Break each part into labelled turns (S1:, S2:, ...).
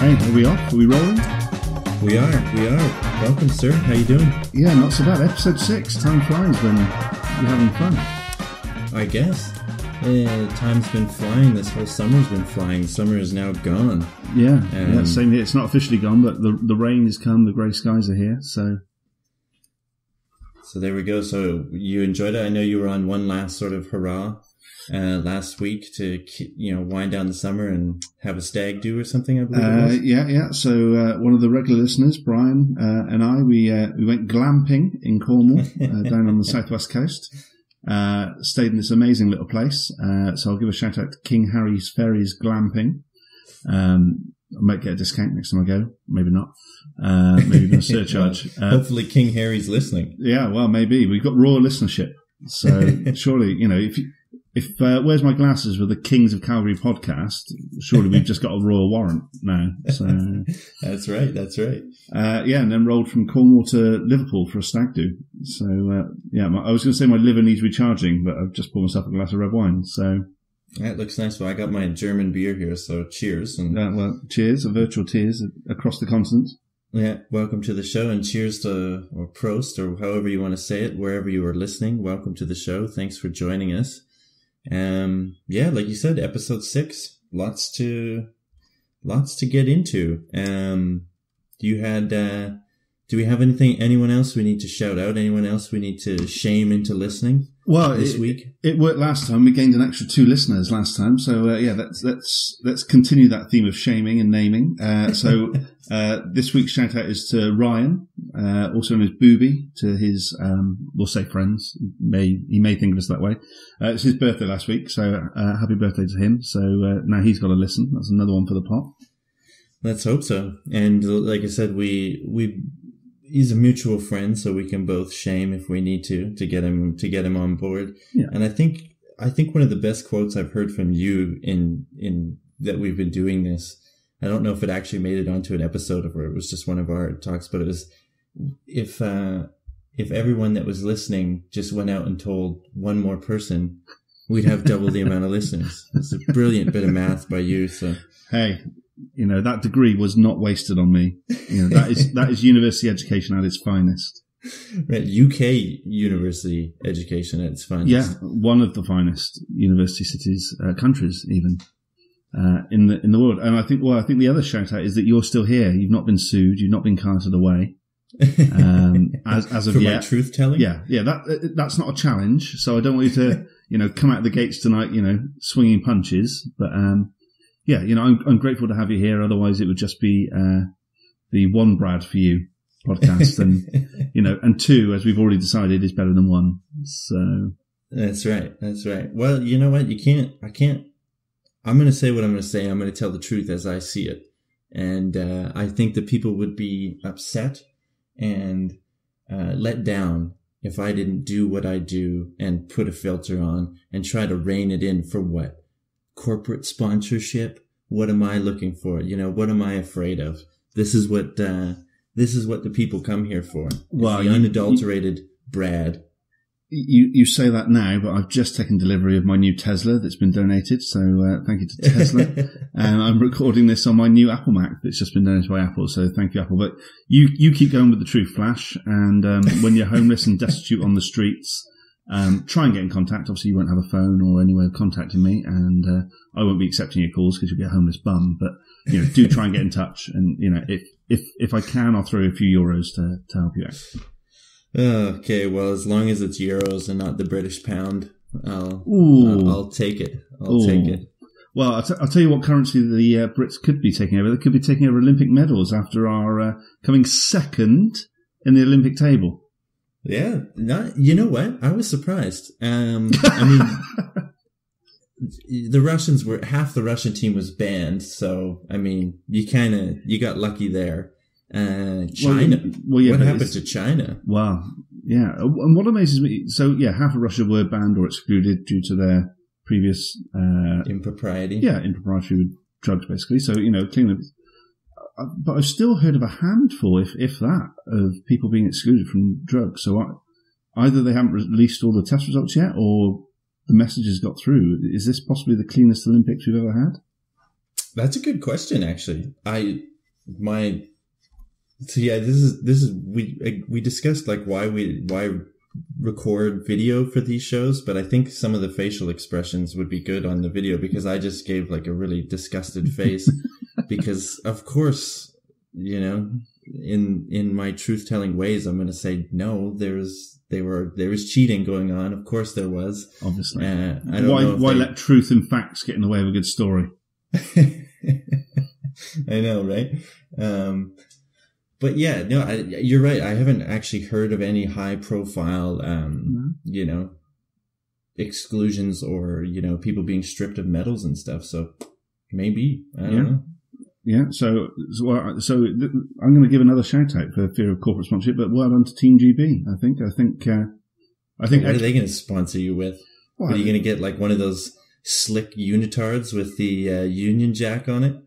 S1: Hey, are we off? Are we rolling?
S2: We are. Welcome, sir. How you doing?
S1: Yeah, not so bad. Episode 6. Time flies when you're having fun.
S2: I guess. Time's been flying. This whole summer's been flying. Summer is now gone.
S1: Yeah, same here. It's not officially gone, but the rain has come. The grey skies are here. So
S2: there we go. So you enjoyed it. I know you were on one last sort of hurrah last week to wind down the summer and have a stag do or something. I believe it was.
S1: Yeah. So one of the regular listeners, Brian, and I, we went glamping in Cornwall, down on the southwest coast. Stayed in this amazing little place. So I'll give a shout out to King Harry's Ferries Glamping. I might get a discount next time I go. Maybe not. Maybe even a surcharge.
S2: Hopefully King Harry's listening.
S1: Yeah, well, maybe. We've got raw listenership. So surely, if Where's My Glasses with the Kings of Calgary podcast, surely we've just got a royal warrant now. So
S2: That's right.
S1: and then rolled from Cornwall to Liverpool for a stag do. So, I was going to say my liver needs recharging, but I've just poured myself a glass of red wine. So
S2: that looks nice. Well, I got my German beer here, so cheers.
S1: And cheers, a virtual cheers across the continent.
S2: Yeah, welcome to the show, and cheers to, or Prost, or however you want to say it, wherever you are listening. Welcome to the show. Thanks for joining us. Like you said, episode 6, lots to get into. Do we have anyone else we need to shout out? Anyone else we need to shame into listening?
S1: Well,
S2: this week
S1: it worked last time. We gained an extra 2 listeners last time. So, let's continue that theme of shaming and naming. This week's shout out is to Ryan, also known as Booby, to his, we'll say friends. He may think of us that way. It's his birthday last week. So, happy birthday to him. So, now he's got to listen. That's another one for the pot.
S2: Let's hope so. And like I said, he's a mutual friend, so we can both shame if we need to get him on board.
S1: Yeah.
S2: And I think one of the best quotes I've heard from you in that we've been doing this, I don't know if it actually made it onto an episode or it was just one of our talks, but it was, if everyone that was listening just went out and told one more person, we'd have double the amount of listeners. It's a brilliant bit of math by you. So
S1: hey, that degree was not wasted on me. That is university education at its finest.
S2: Right, UK university education at its finest.
S1: Yeah, one of the finest university cities, countries even, in the world. And I think the other shout out is that you're still here. You've not been sued. You've not been carted away. As of
S2: For
S1: yet.
S2: My truth telling?
S1: Yeah. That's not a challenge. So I don't want you to, come out of the gates tonight, swinging punches. But, I'm grateful to have you here. Otherwise, it would just be the One Brad for You podcast, and and 2, as we've already decided, is better than 1. So
S2: that's right. Well, you know what? I can't. I'm going to say what I'm going to say. I'm going to tell the truth as I see it, and I think that people would be upset and let down if I didn't do what I do and put a filter on and try to rein it in for what? Corporate sponsorship? What am I looking for? What am I afraid of? This is what the people come here for.
S1: Well,
S2: the unadulterated Brad.
S1: You say that now, but I've just taken delivery of my new Tesla that's been donated. So thank you to Tesla. And I'm recording this on my new Apple Mac that's just been donated by Apple. So thank you, Apple. But you keep going with the truth, Flash. And when you're homeless and destitute on the streets, try and get in contact. Obviously, you won't have a phone or any way of contacting me, and I won't be accepting your calls because you'll be a homeless bum. But do try and get in touch. And if I can, I'll throw a few euros to help you out.
S2: Okay, well, as long as it's euros and not the British pound, I'll take it. I'll take it.
S1: Well, I'll tell you what currency the Brits could be taking over. They could be taking over Olympic medals after our coming second in the Olympic table.
S2: Yeah, you know what? I was surprised. The Russians half the Russian team was banned, so you got lucky there. China. What happened to China?
S1: Well, yeah. And what amazes me, half of Russia were banned or excluded due to their previous
S2: impropriety.
S1: Yeah, impropriety with drugs, basically. So, clearly. But I've still heard of a handful, if that, of people being excluded from drugs. So either they haven't released all the test results yet, or the message has got through. Is this possibly the cleanest Olympics we've ever had?
S2: That's a good question, actually. So yeah, this is we discussed like why record video for these shows, but I think some of the facial expressions would be good on the video, because I just gave like a really disgusted face because of course, you know, in my truth telling ways, I'm going to say no, there was cheating going on. Of course there was.
S1: Obviously.
S2: I don't know
S1: why let truth and facts get in the way of a good story?
S2: I know, right? But yeah, no, you're right. I haven't actually heard of any high profile, you know, exclusions or, you know, people being stripped of medals and stuff. So maybe, I don't know.
S1: Yeah. So I'm going to give another shout out for fear of corporate sponsorship, but well done to Team GB. I think,
S2: what are they going to sponsor you with? What, are you going to get like one of those slick unitards with the Union Jack on it?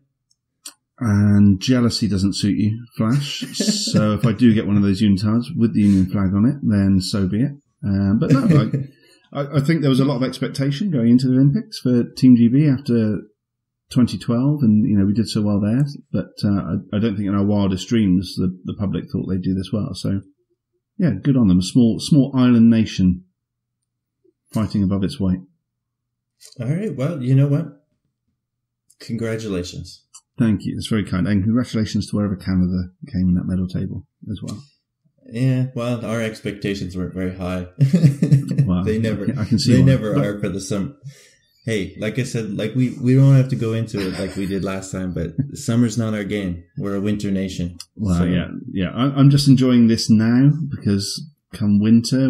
S1: And jealousy doesn't suit you, Flash. So if I do get one of those unitards with the Union flag on it, then so be it. But no, I think there was a lot of expectation going into the Olympics for Team GB after 2012, and you know we did so well there. But I don't think in our wildest dreams the public thought they'd do this well. So yeah, good on them. A small island nation fighting above its weight.
S2: All right. Well, you know what? Congratulations.
S1: Thank you. It's very kind. And congratulations to wherever Canada came in that medal table as well.
S2: Yeah, well, our expectations weren't very high.
S1: Well,
S2: they never,
S1: I can see
S2: they
S1: why.
S2: never are for the summer. Hey, like I said, like we don't have to go into it like we did last time, but summer's not our game. We're a winter nation.
S1: Well,
S2: so.
S1: yeah. I'm just enjoying this now because come winter,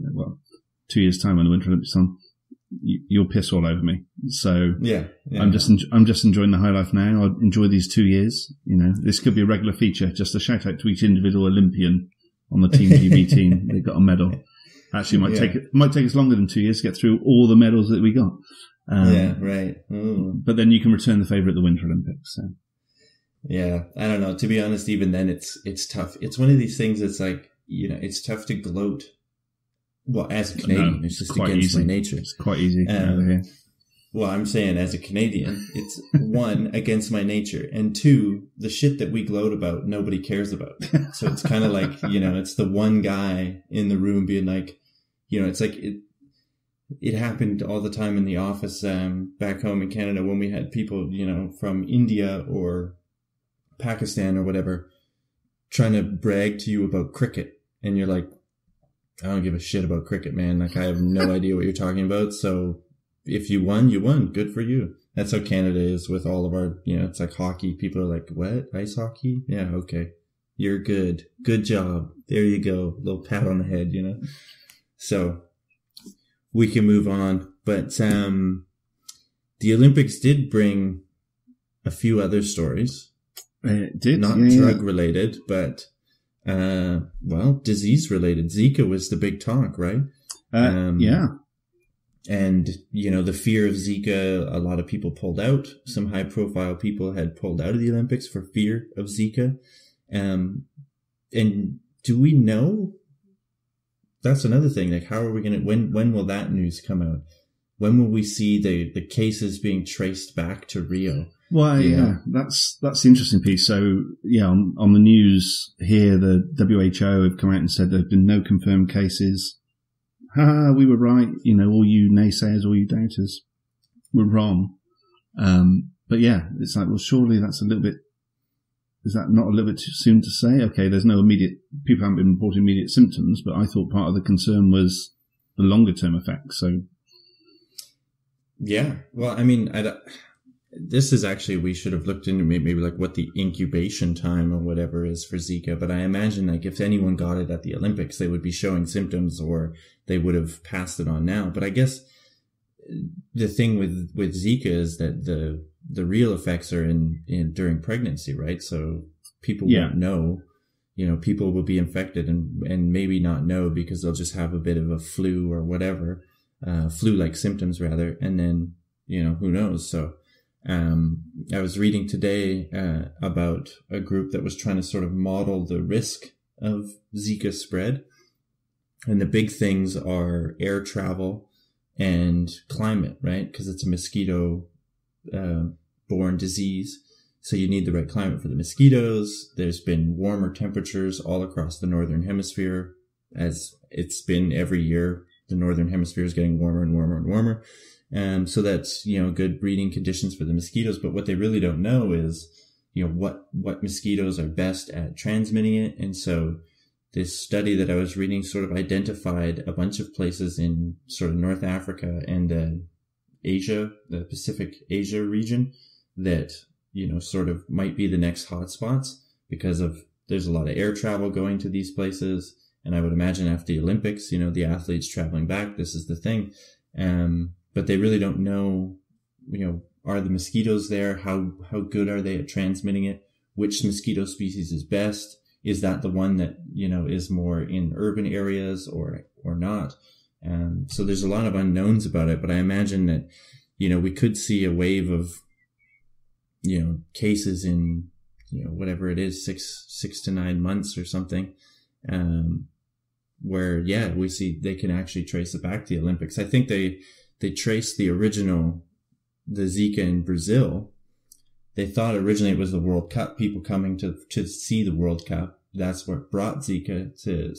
S1: 2 years time when the Winter Olympics on, you'll piss all over me. So
S2: yeah.
S1: I'm just enjoying the high life now. I'll enjoy these 2 years. You know, this could be a regular feature. Just a shout out to each individual Olympian on the Team GB team. They got a medal. Actually, it might take us longer than 2 years to get through all the medals that we got.
S2: Yeah, right. Ooh.
S1: But then you can return the favour at the Winter Olympics. So.
S2: Yeah, I don't know. To be honest, even then, it's tough. It's one of these things that's like, you know, it's tough to gloat. Well, as a Canadian, it's just against my nature.
S1: It's quite easy over here.
S2: Well, I'm saying as a Canadian, it's one, against my nature, and two, the shit that we gloat about, nobody cares about. So it's kind of like, you know, it's the one guy in the room being like, you know, it's like it happened all the time in the office back home in Canada when we had people, you know, from India or Pakistan or whatever trying to brag to you about cricket. And you're like, I don't give a shit about cricket, man. Like, I have no idea what you're talking about. So if you won, you won. Good for you. That's how Canada is with all of our, you know, it's like hockey. People are like, what? Ice hockey? Yeah, okay. You're good. Good job. There you go. A little pat on the head, you know? So we can move on. But the Olympics did bring a few other stories.
S1: It did.
S2: Not drug related, but disease related. Zika was the big talk, right?
S1: Yeah.
S2: And, you know, the fear of Zika, a lot of people pulled out. Some high profile people had pulled out of the Olympics for fear of Zika. And do we know? That's another thing. Like, how are we going to, when will that news come out? When will we see the cases being traced back to Rio?
S1: Well, yeah, that's the interesting piece. So, yeah, on the news here, the WHO have come out and said there have been no confirmed cases. We were right. You know, all you naysayers, all you doubters were wrong. But yeah, it's like, well, surely that's a little bit, is that not a little bit too soon to say? Okay, there's no people haven't been reporting immediate symptoms, but I thought part of the concern was the longer term effects. So.
S2: Yeah. Well, I mean, this is actually, we should have looked into maybe like what the incubation time or whatever is for Zika. But I imagine like if anyone got it at the Olympics, they would be showing symptoms or they would have passed it on now. But I guess the thing with Zika is that the real effects are in during pregnancy, right? So people won't know, you know, people will be infected and maybe not know because they'll just have a bit of a flu or whatever, flu-like symptoms rather. And then, you know, who knows? So, I was reading today about a group that was trying to sort of model the risk of Zika spread. And the big things are air travel and climate, right? Because it's a mosquito borne disease. So you need the right climate for the mosquitoes. There's been warmer temperatures all across the northern hemisphere, as it's been every year. The northern hemisphere is getting warmer and warmer and warmer. So that's, good breeding conditions for the mosquitoes. But what they really don't know is, what mosquitoes are best at transmitting it. And so this study that I was reading sort of identified a bunch of places in sort of North Africa and Asia, the Pacific Asia region that, sort of might be the next hotspots because there's a lot of air travel going to these places. And I would imagine after the Olympics, the athletes traveling back, this is the thing. But they really don't know, are the mosquitoes there? How good are they at transmitting it? Which mosquito species is best? Is that the one that, is more in urban areas or not? So there's a lot of unknowns about it, but I imagine that, we could see a wave of, cases in, whatever it is, 6 to 9 months or something. Where, we see they can actually trace it back to the Olympics. I think they traced the Zika in Brazil. They thought originally it was the World Cup, people coming to see the World Cup. That's what brought Zika to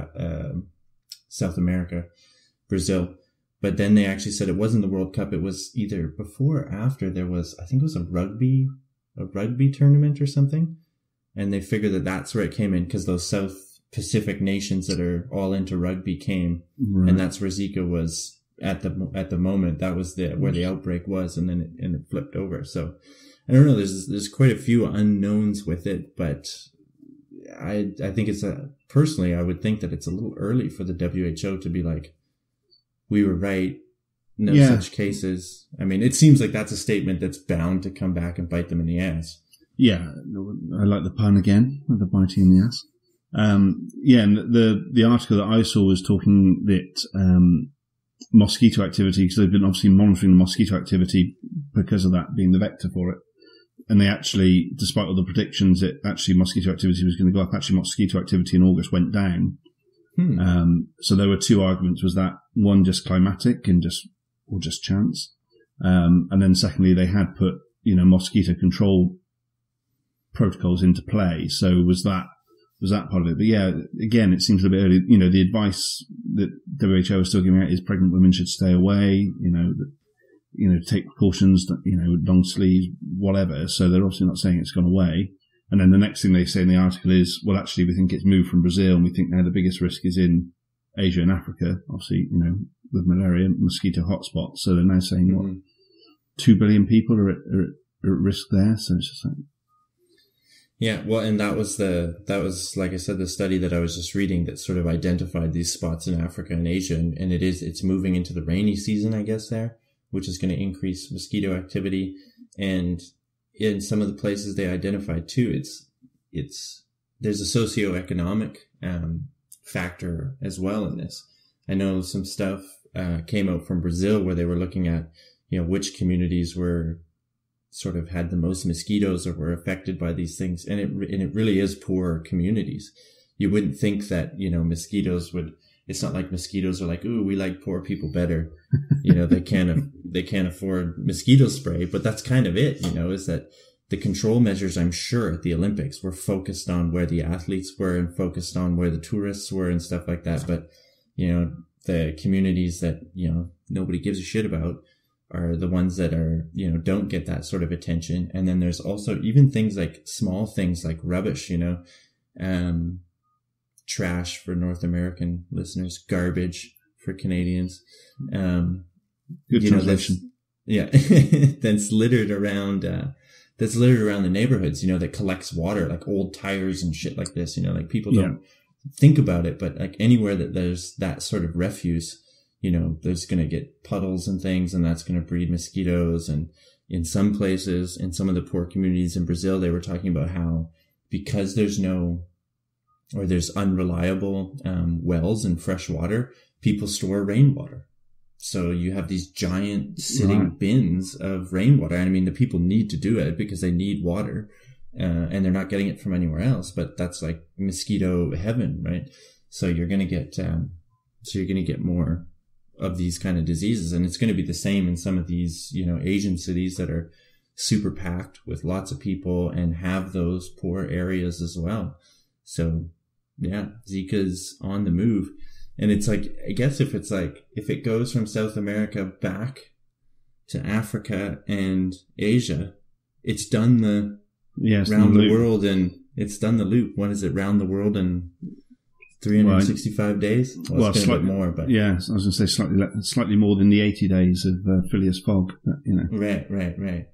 S2: South America, Brazil. But then they actually said it wasn't the World Cup. It was either before or after there was, I think it was a rugby tournament or something. And they figured that that's where it came in because those South Pacific nations that are all into rugby came. Right. And that's where Zika was at the moment. That was where the outbreak was. And then it flipped over. So I don't know. There's quite a few unknowns with it, but I think personally, I would think that it's a little early for the WHO to be like, we were right. No such cases. I mean, it seems like that's a statement that's bound to come back and bite them in the ass.
S1: Yeah. I like the pun again, the biting in the ass. And the article that I saw was talking that, mosquito activity, because they've been obviously monitoring the mosquito activity because of that being the vector for it. And they actually, despite all the predictions that actually mosquito activity was going to go up, actually mosquito activity in August went down. So there were two arguments. Was that one just climatic and just chance? And then secondly, they had put, mosquito control protocols into play. So was that part of it? But again, it seems a bit early. The advice that WHO is still giving out is pregnant women should stay away, take precautions, long sleeves, whatever. So they're obviously not saying it's gone away. And then the next thing they say in the article is, well, actually, we think it's moved from Brazil, and we think now the biggest risk is in Asia and Africa, obviously, with malaria, mosquito hotspots. So they're now saying, 2 billion people are at risk there. So it's just like,
S2: yeah, well, and that was like I said, the study that I was just reading that sort of identified these spots in Africa and Asia, and it's moving into the rainy season, I guess, there, which is going to increase mosquito activity. And in some of the places they identified too, there's a socioeconomic factor as well in this. I know some stuff came out from Brazil where they were looking at, which communities were sort of had the most mosquitoes or were affected by these things. And it really is poor communities. You wouldn't think that, mosquitoes would, it's not like mosquitoes are like, ooh, we like poor people better. They can't afford mosquito spray, but that's kind of it, is that the control measures, I'm sure, at the Olympics were focused on where the athletes were and focused on where the tourists were and stuff like that. But, the communities that, nobody gives a shit about are the ones that are, don't get that sort of attention. And then there's also even things like small things like rubbish, trash for North American listeners, garbage for Canadians.
S1: Good translation.
S2: That's littered around the neighborhoods, that collects water, like old tires and shit like this, like people don't think about it, but like anywhere that there's that sort of refuse, there's going to get puddles and things, and that's going to breed mosquitoes. And in some places, in some of the poor communities in Brazil, they were talking about how because there's unreliable wells and fresh water, people store rainwater. So you have these giant sitting bins of rainwater. And I mean, the people need to do it because they need water, and they're not getting it from anywhere else. But that's like mosquito heaven, right? So you're going to get more of these kind of diseases. And it's going to be the same in some of these, Asian cities that are super packed with lots of people and have those poor areas as well. So yeah, Zika's on the move. And it's like, I guess if it goes from South America back to Africa and Asia, it's done the round the world, and it's done the loop. What is it? Round the world in 365 days? Well, it's been a bit more, but
S1: yeah, I was going to say slightly more than the 80 days of Phileas Fogg. But, you know,
S2: right.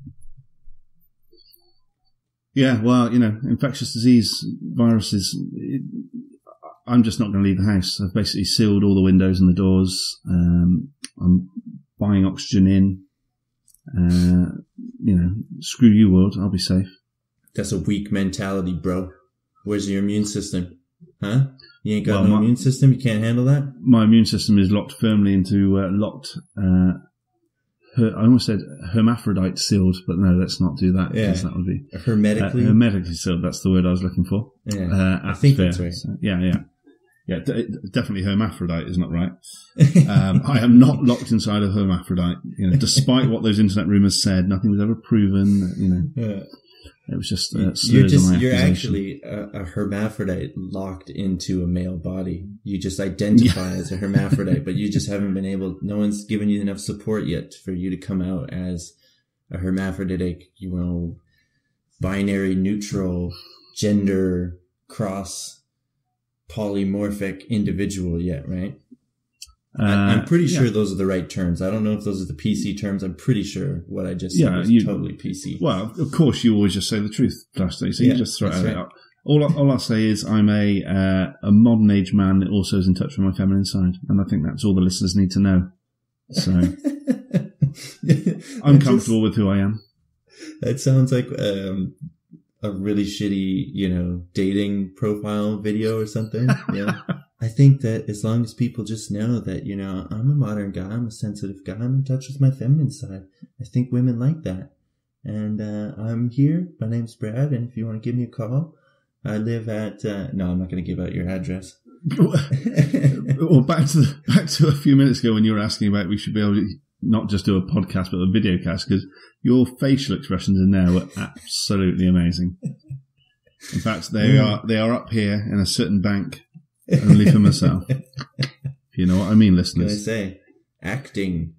S1: Yeah, well, you know, infectious disease viruses. I'm just not going to leave the house. I've basically sealed all the windows and the doors. I'm buying oxygen in. You know, screw you, world. I'll be safe.
S2: That's a weak mentality, bro. Where's your immune system? Huh? You ain't got no immune system? You can't handle that?
S1: My immune system is locked firmly into I almost said hermaphrodite sealed, but no, let's not do that.
S2: Yeah.
S1: That would be
S2: hermetically
S1: sealed. That's the word I was looking for.
S2: Yeah, I think that's right.
S1: So, yeah. Definitely hermaphrodite is not right. I am not locked inside a hermaphrodite. You know, despite what those internet rumors said, nothing was ever proven. You know, it was just
S2: you're actually a hermaphrodite locked into a male body. You just identify as a hermaphrodite, but you just haven't been able. No one's given you enough support yet for you to come out as a hermaphroditic. You know, binary, neutral, gender cross. Polymorphic individual yet, right? I'm pretty sure those are the right terms. I don't know if those are the PC terms. I'm pretty sure what I just said was totally PC.
S1: Well, of course, you always just say the truth, Flash. So you just throw it out. All I'll say is I'm a modern age man that also is in touch with my feminine side, and I think that's all the listeners need to know. So I'm comfortable with who I am.
S2: That sounds like a really shitty, you know, dating profile video or something. Yeah. I think that as long as people just know that, you know, I'm a modern guy, I'm a sensitive guy, I'm in touch with my feminine side. I think women like that. And I'm here. My name's Brad, and if you want to give me a call, I live at no, I'm not going to give out your address.
S1: Well, back to a few minutes ago when you were asking about we should be able to not just do a podcast but a video cast, because your facial expressions in there were absolutely amazing. In fact, they are up here in a certain bank, only for myself. If you know what I mean, listeners.
S2: What can I say? Acting.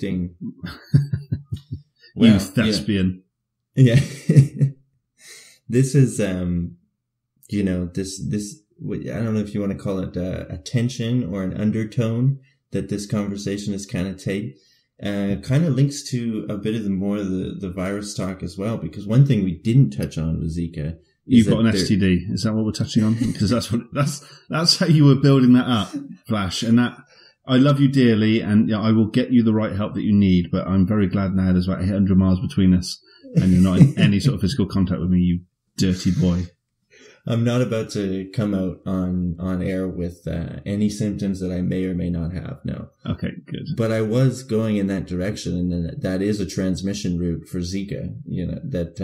S1: Well, you thespian.
S2: Yeah. This is, you know, this, I don't know if you want to call it a tension or an undertone that this conversation is kind of take. Kind of links to a bit of the virus talk as well, because one thing we didn't touch on was Zika.
S1: You've got an STD. Is that what we're touching on? Because that's how you were building that up, Flash. And that, I love you dearly, and I will get you the right help that you need. But I'm very glad now there's about 800 miles between us, and you're not in any sort of physical contact with me, you dirty boy.
S2: I'm not about to come out on air with any symptoms that I may or may not have. No.
S1: Okay, good.
S2: But I was going in that direction, and that is a transmission route for Zika. You know, that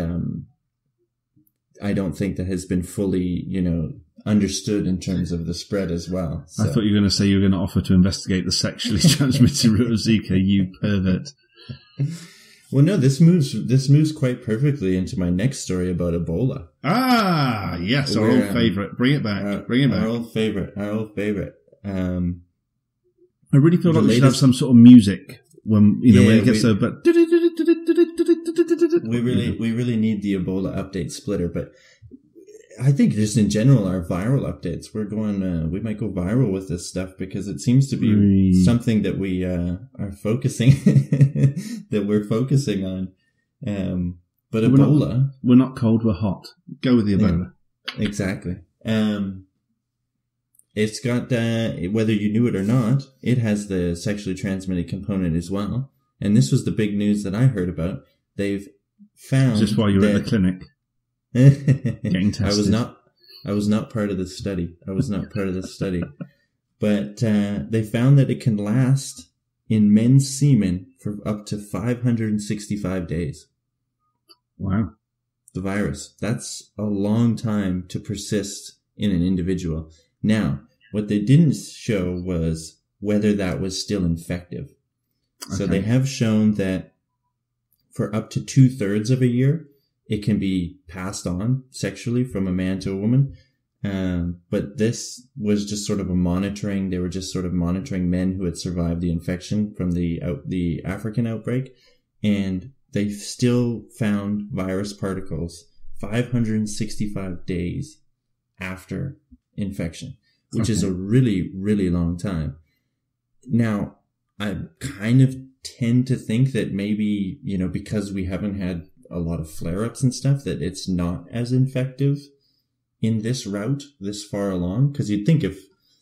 S2: I don't think that has been fully, you know, understood in terms of the spread as well. So.
S1: I thought you were going to say you were going to offer to investigate the sexually transmitted route of Zika. You pervert.
S2: Well, no, this moves quite perfectly into my next story about Ebola.
S1: Ah, yes, our old favourite. Bring it back.
S2: Our old favourite. I
S1: really feel like we should have some sort of music when when it gets so. But
S2: we really need the Ebola update splitter. But I think just in general, our viral updates, we might go viral with this stuff because it seems to be something that we are focusing, that we're focusing on. But Ebola,
S1: we're not cold, we're hot. Go with the Ebola.
S2: Yeah, exactly. It's got, whether you knew it or not, it has the sexually transmitted component as well. And this was the big news that I heard about. They've found
S1: just while you were at the clinic. Getting tested.
S2: I was not part of this study. But they found that it can last in men's semen for up to 565 days.
S1: Wow.
S2: The virus. That's a long time to persist in an individual. Now, what they didn't show was whether that was still infective. Okay. So they have shown that for up to 2/3 of a year, it can be passed on sexually from a man to a woman. But this was just sort of a monitoring. They were just sort of monitoring men who had survived the infection from the African outbreak. And they still found virus particles 565 days after infection, which is a really, really long time. Now, I kind of tend to think that maybe, because we haven't had a lot of flare-ups and stuff, that it's not as infective in this route this far along. Because you'd think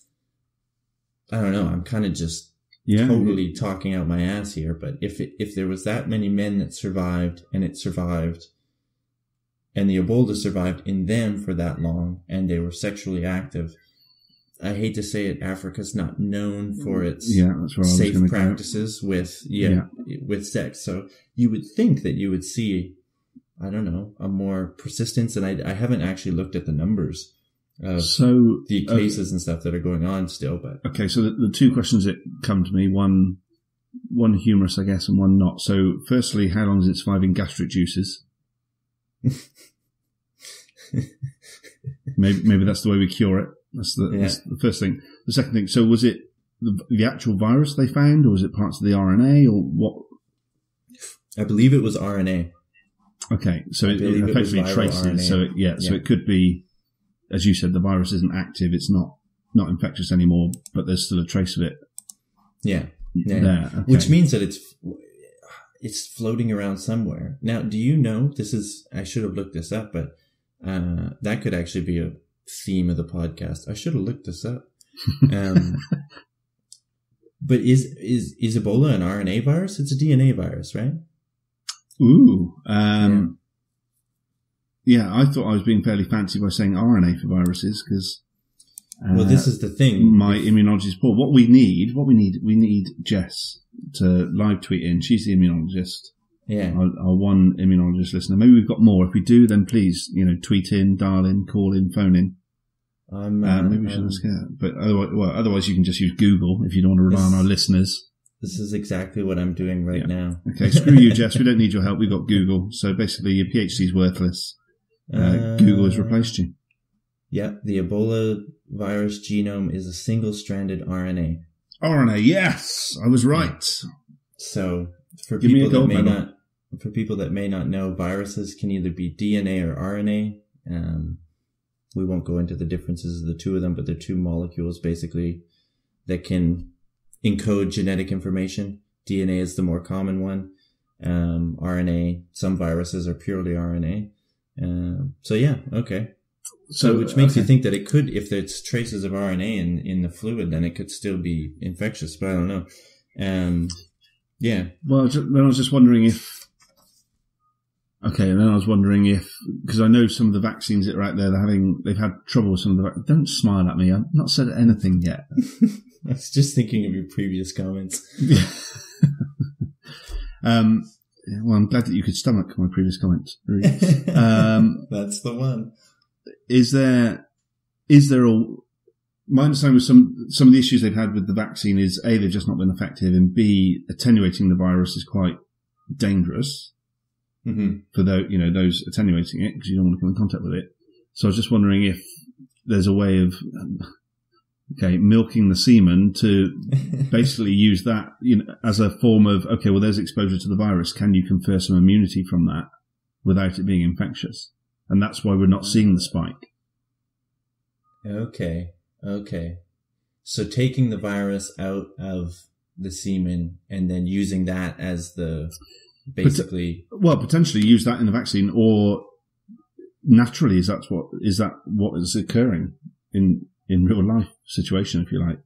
S2: I don't know, I'm kind of just totally talking out my ass here, but if there was that many men that survived, and it survived, and the Ebola survived in them for that long, and they were sexually active, I hate to say it, Africa's not known for its safe practices with sex. So you would think that you would see, I don't know, a more persistence. And I haven't actually looked at the numbers of the cases and stuff that are going on still. But
S1: okay, so the two questions that come to me, one humorous, I guess, and one not. So firstly, how long does it survive in gastric juices? maybe that's the way we cure it. That's the first thing. The second thing, so was it the actual virus they found, or was it parts of the RNA, or what? I
S2: believe it was RNA.
S1: Okay, so it effectively traces. So so it could be, as you said, the virus isn't active, it's not infectious anymore, but there's still a trace of it.
S2: Yeah.
S1: There, okay.
S2: Which means that it's floating around somewhere. Now, do you know, I should have looked this up, but that could actually be a theme of the podcast. I should have looked this up. But is Ebola an RNA virus? It's a DNA virus, right?
S1: Ooh. Yeah, I thought I was being fairly fancy by saying RNA for viruses, because
S2: well, this is the thing.
S1: My immunology is poor. We need Jess to live tweet in. She's the immunologist.
S2: Yeah.
S1: Our one immunologist listener. Maybe we've got more. If we do, then please, tweet in, dial in, call in, phone in. Maybe we should ask her. But otherwise you can just use Google if you don't want to rely on our listeners.
S2: This is exactly what I'm doing right now.
S1: Okay, screw you, Jess. We don't need your help. We've got Google. So basically your PhD's worthless. Google has replaced you.
S2: Yeah, the Ebola virus genome is a single-stranded RNA.
S1: RNA, yes! I was right.
S2: So, for people that may not know, viruses can either be DNA or RNA. We won't go into the differences of the two of them, but they're two molecules basically that can encode genetic information. DNA is the more common one. RNA, some viruses are purely RNA. Okay. So which makes you think that it could, if there's traces of RNA in the fluid, then it could still be infectious, but I don't know.
S1: Well, then I was just wondering if, because I know some of the vaccines that are out there, they've had trouble with some of the vaccines. Don't smile at me. I've not said anything yet.
S2: I was just thinking of your previous comments.
S1: Well, I'm glad that you could stomach my previous comments.
S2: That's the one.
S1: Is there my understanding with some of the issues they've had with the vaccine is A, they've just not been effective, and B, attenuating the virus is quite dangerous for those attenuating it, because you don't want to come in contact with it. So I was just wondering if there's a way of milking the semen to basically use that as a form of, there's exposure to the virus. Can you confer some immunity from that without it being infectious? And that's why we're not seeing the spike.
S2: Okay. So taking the virus out of the semen and then using that as the
S1: potentially use that in the vaccine, or naturally, is that what is occurring in real life situation, if you like?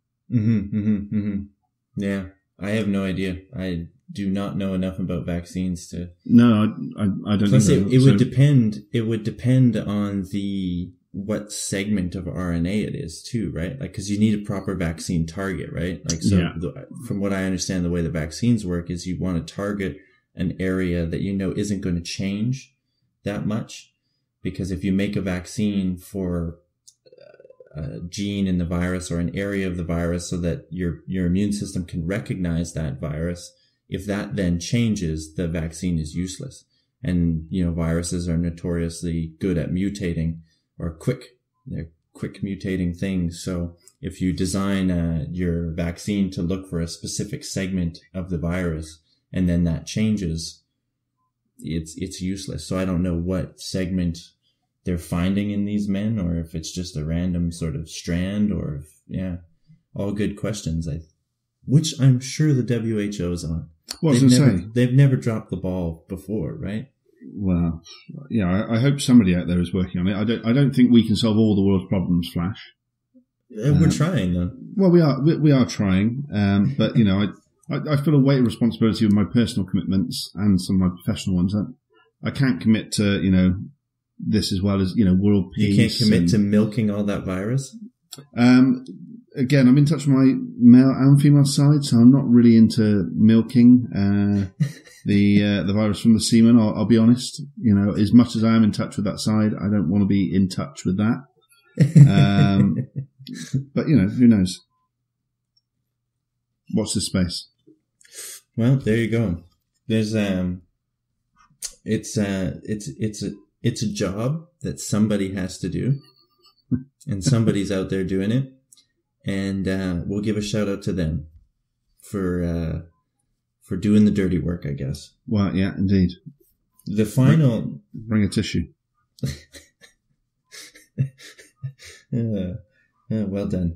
S2: Yeah, I have no idea. I do not know enough about vaccines to.
S1: No, I don't.
S2: Plus, it would depend. It would depend on what segment of RNA it is too, right? Like, because you need a proper vaccine target, right? Like, from what I understand, the way the vaccines work is you want to target an area that isn't going to change that much, because if you make a vaccine for a gene in the virus or an area of the virus so that your immune system can recognize that virus if that then changes, the vaccine is useless. And, viruses are notoriously good at mutating or they're quick mutating things. So if you design your vaccine to look for a specific segment of the virus and then that changes, it's useless. So I don't know what segment they're finding in these men, or if it's just a random sort of strand, or all good questions. Which I'm sure the WHO's on.
S1: Well,
S2: they've never dropped the ball before, right?
S1: Well, yeah, I hope somebody out there is working on it. I don't think we can solve all the world's problems, Flash.
S2: We're trying, though.
S1: Well, we are trying, but I feel a weight of responsibility with my personal commitments and some of my professional ones. I can't commit to this as well as world peace.
S2: You can't commit to milking all that virus.
S1: Again, I'm in touch with my male and female side, so I'm not really into milking the virus from the semen. I'll be honest. As much as I am in touch with that side, I don't want to be in touch with that. But who knows? Watch this space.
S2: Well, there you go. There's it's a job that somebody has to do, and somebody's out there doing it. And we'll give a shout out to them for doing the dirty work, I guess.
S1: Well, yeah, indeed.
S2: The final...
S1: Bring a tissue.
S2: Well done.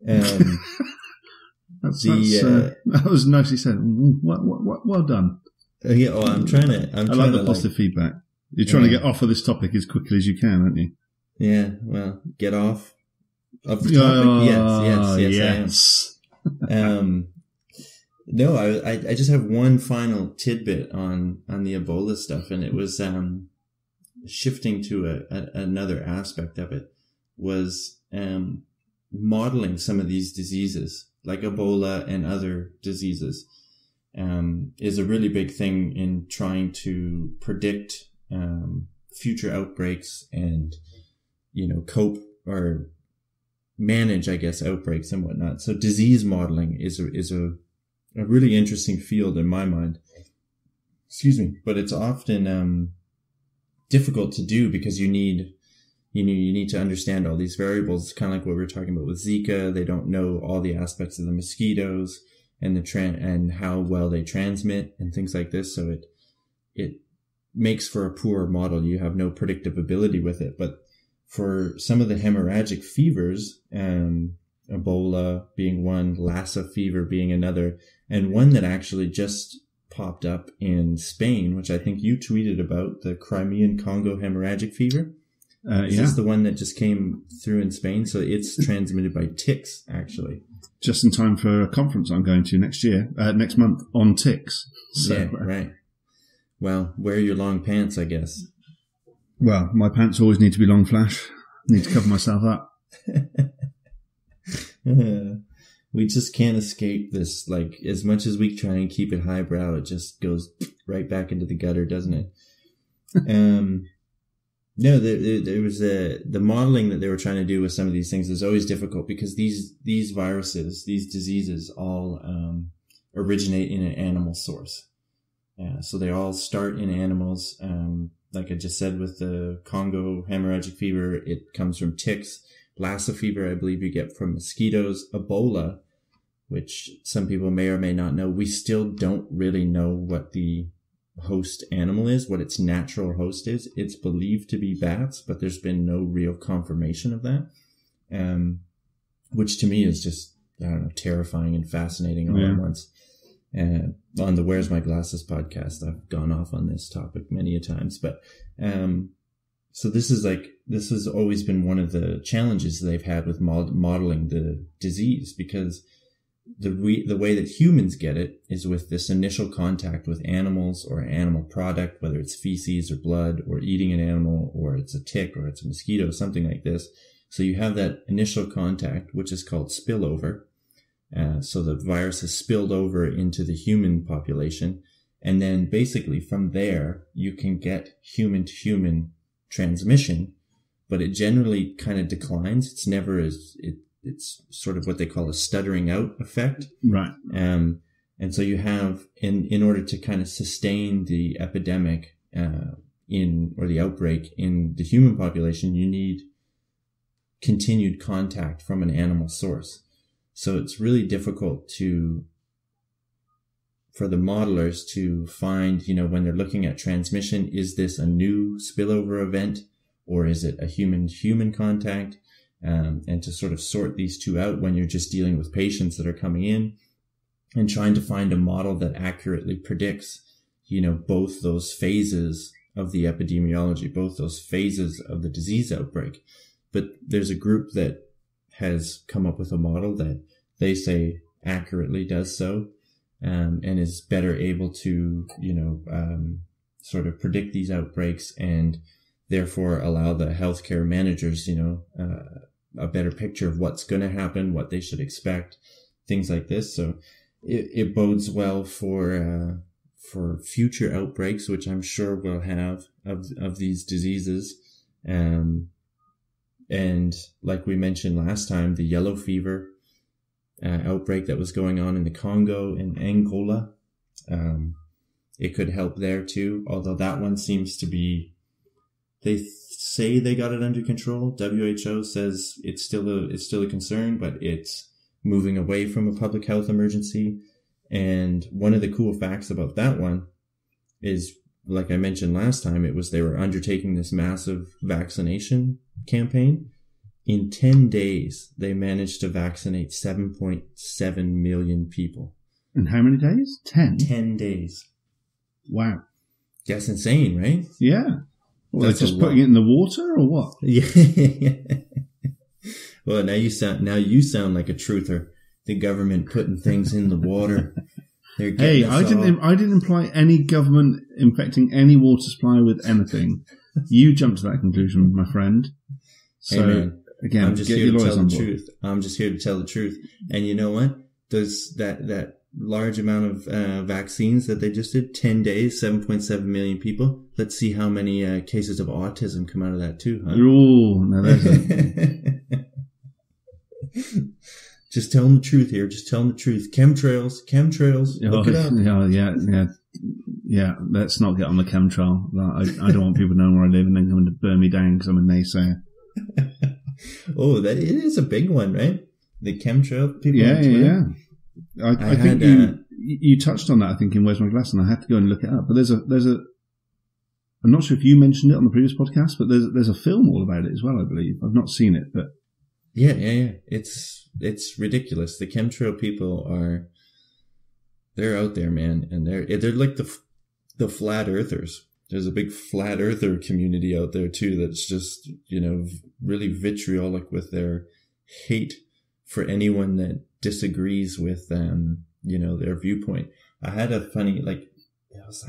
S1: That was nicely said. Well done.
S2: Yeah, I'm trying to...
S1: I like the positive feedback. You're trying to get off of this topic as quickly as you can, aren't you?
S2: Yeah, well, get off. Of the topic? Yes. I am. No, I just have one final tidbit on the Ebola stuff, and it was shifting to another aspect of it, was modeling some of these diseases, like Ebola and other diseases, is a really big thing in trying to predict future outbreaks and, cope or manage, I guess, outbreaks and whatnot. So disease modeling is a really interesting field in my mind. Excuse me, but it's often difficult to do because you need to understand all these variables. Kind of like what we were talking about with Zika. They don't know all the aspects of the mosquitoes and and how well they transmit and things like this. So it makes for a poor model. You have no predictive ability with it, but for some of the hemorrhagic fevers, Ebola being one, Lassa fever being another, and one that actually just popped up in Spain, which I think you tweeted about, the Crimean Congo hemorrhagic fever. Is this the one that just came through in Spain? So it's transmitted by ticks, actually.
S1: Just in time for a conference I'm going to next month on ticks. So.
S2: Yeah, right. Well, wear your long pants, I guess.
S1: Well, my pants always need to be long, Flash. I need to cover myself up.
S2: We just can't escape this. Like, as much as we try and keep it highbrow, it just goes right back into the gutter, doesn't it? No, there was the modeling that they were trying to do with some of these things is always difficult because these viruses, these diseases all originate in an animal source. So they all start in animals. Like I just said with the Congo hemorrhagic fever, it comes from ticks. Lassa fever, I believe you get from mosquitoes. Ebola, which some people may or may not know, we still don't really know what the host animal is, what its natural host is. It's believed to be bats, but there's been no real confirmation of that, which to me is just, I don't know, terrifying and fascinating all at once. On the Where's My Glasses podcast, I've gone off on this topic many a times, but so this has always been one of the challenges they've had with modeling the disease, because the way that humans get it is with this initial contact with animals or animal product, whether it's feces or blood or eating an animal or it's a tick or it's a mosquito, something like this. So you have that initial contact, which is called spillover. So the virus is spilled over into the human population. And then basically from there, you can get human to human transmission, but it generally kind of declines. It's never it's sort of what they call a stuttering out effect.
S1: Right.
S2: And And so you have, in order to kind of sustain the epidemic, or the outbreak in the human population, you need continued contact from an animal source. So it's really difficult for the modelers to find, when they're looking at transmission, is this a new spillover event or is it a human-human contact? And to sort of sort these two out when you're just dealing with patients that are coming in and trying to find a model that accurately predicts, both those phases of the epidemiology, both those phases of the disease outbreak. But there's a group that has come up with a model that they say accurately does so, and is better able to, sort of predict these outbreaks and therefore allow the healthcare managers, a better picture of what's going to happen, what they should expect, things like this. So it bodes well for future outbreaks, which I'm sure we'll have of these diseases. And like we mentioned last time, the yellow fever outbreak that was going on in the Congo and Angola, it could help there too. Although that one seems to be, they say they got it under control. WHO says it's still a concern, but it's moving away from a public health emergency. And one of the cool facts about that one is, like I mentioned last time, they were undertaking this massive vaccination campaign. In 10 days, they managed to vaccinate 7.7 million people.
S1: In how many days? 10?
S2: 10 days.
S1: Wow.
S2: That's insane, right?
S1: Yeah. Well, they're just putting it in the water or what?
S2: Yeah. Well, now you sound like a truther. The government putting things in the water.
S1: Hey, I didn't imply any government infecting any water supply with anything. You jumped to that conclusion, my friend. So,
S2: hey man, again, I'm just here to tell the truth. I'm just here to tell the truth. And you know what? Does that large amount of vaccines that they just did, 10 days, 7.7 million people. Let's see how many cases of autism come out of that too, huh?
S1: Oh, no, that's
S2: Just tell them the truth here. Just tell them the truth. Chemtrails. Look it up.
S1: Yeah. Let's not get on the chemtrail. I don't want people knowing where I live and then coming to burn me down because I'm a naysayer.
S2: Oh, it is a big one, right? The chemtrail people.
S1: Yeah. I think you touched on that. I think in Where's My Glass, and I had to go and look it up. But there's a. I'm not sure if you mentioned it on the previous podcast, but there's a film all about it as well. I believe I've not seen it, but
S2: yeah. It's ridiculous. The chemtrail people they're out there, man, and they're like the flat earthers. There's a big flat earther community out there too that's just, really vitriolic with their hate for anyone that disagrees with their viewpoint. I had a funny, it was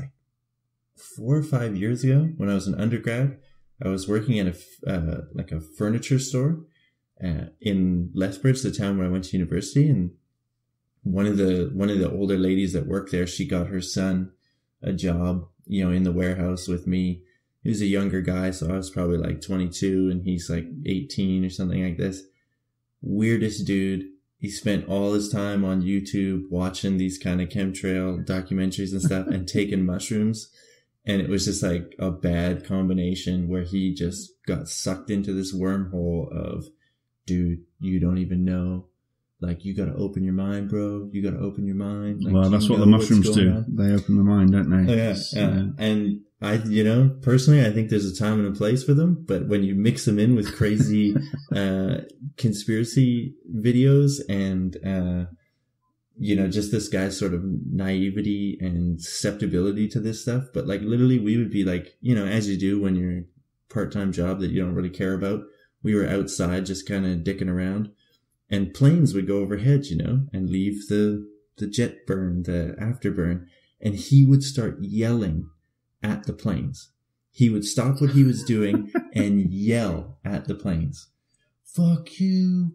S2: 4 or 5 years ago when I was an undergrad. I was working at a furniture store in Lethbridge, the town where I went to university, and one of the older ladies that worked there, she got her son a job, in the warehouse with me. He was a younger guy, so I was probably 22 and he's 18 or something like this. Weirdest dude. He spent all his time on YouTube watching these kind of chemtrail documentaries and stuff and taking mushrooms. And it was just a bad combination where he just got sucked into this wormhole of, dude, you don't even know. You gotta open your mind, bro. You gotta open your mind.
S1: Well, that's what the mushrooms do. They open the mind, don't they?
S2: Oh, yeah. And I, personally, I think there's a time and a place for them. But when you mix them in with crazy conspiracy videos and, just this guy's sort of naivety and susceptibility to this stuff. But literally we would be as you do when you're part-time job that you don't really care about. We were outside just kind of dicking around. And planes would go overhead, and leave the jet burn, the afterburn. And he would start yelling at the planes. He would stop what he was doing and yell at the planes. Fuck you,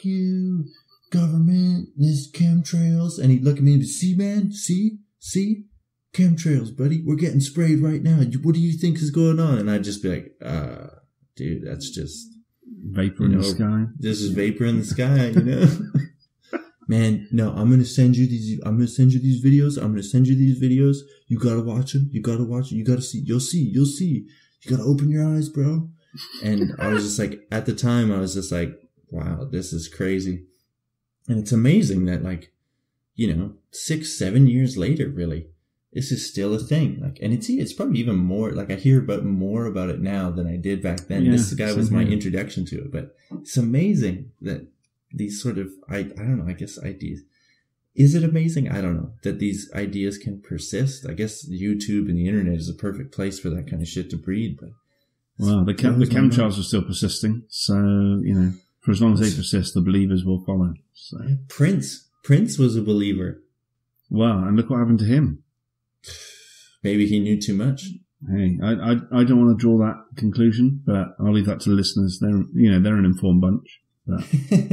S2: government, this chemtrails. And he'd look at me and be, see, man, see, chemtrails, buddy. We're getting sprayed right now. What do you think is going on? And I'd just be like, dude, that's just...
S1: vapor in the sky.
S2: This is vapor in the sky, man, no, I'm going to send you these videos. I'm going to send you these videos. You got to watch them. You got to watch it. You got to see. You'll see. You got to open your eyes, bro. And I was just like, at the time, I was just like, wow, this is crazy. And it's amazing that, like, 6-7 years later, really, this is still a thing. Like, and it's probably even more, like, I hear more about it now than I did back then. Yeah, this guy was my introduction to it, but it's amazing that these sort of, I don't know, I guess ideas. Is it amazing? I don't know that these ideas can persist. I guess YouTube and the internet is a perfect place for that kind of shit to breed, but.
S1: Well, the chemtrails are still persisting. So, for as long as they persist, the believers will follow. So.
S2: Prince was a believer.
S1: Well, and look what happened to him.
S2: Maybe he knew too much.
S1: Hey, I don't want to draw that conclusion, but I'll leave that to the listeners. They're an informed bunch. But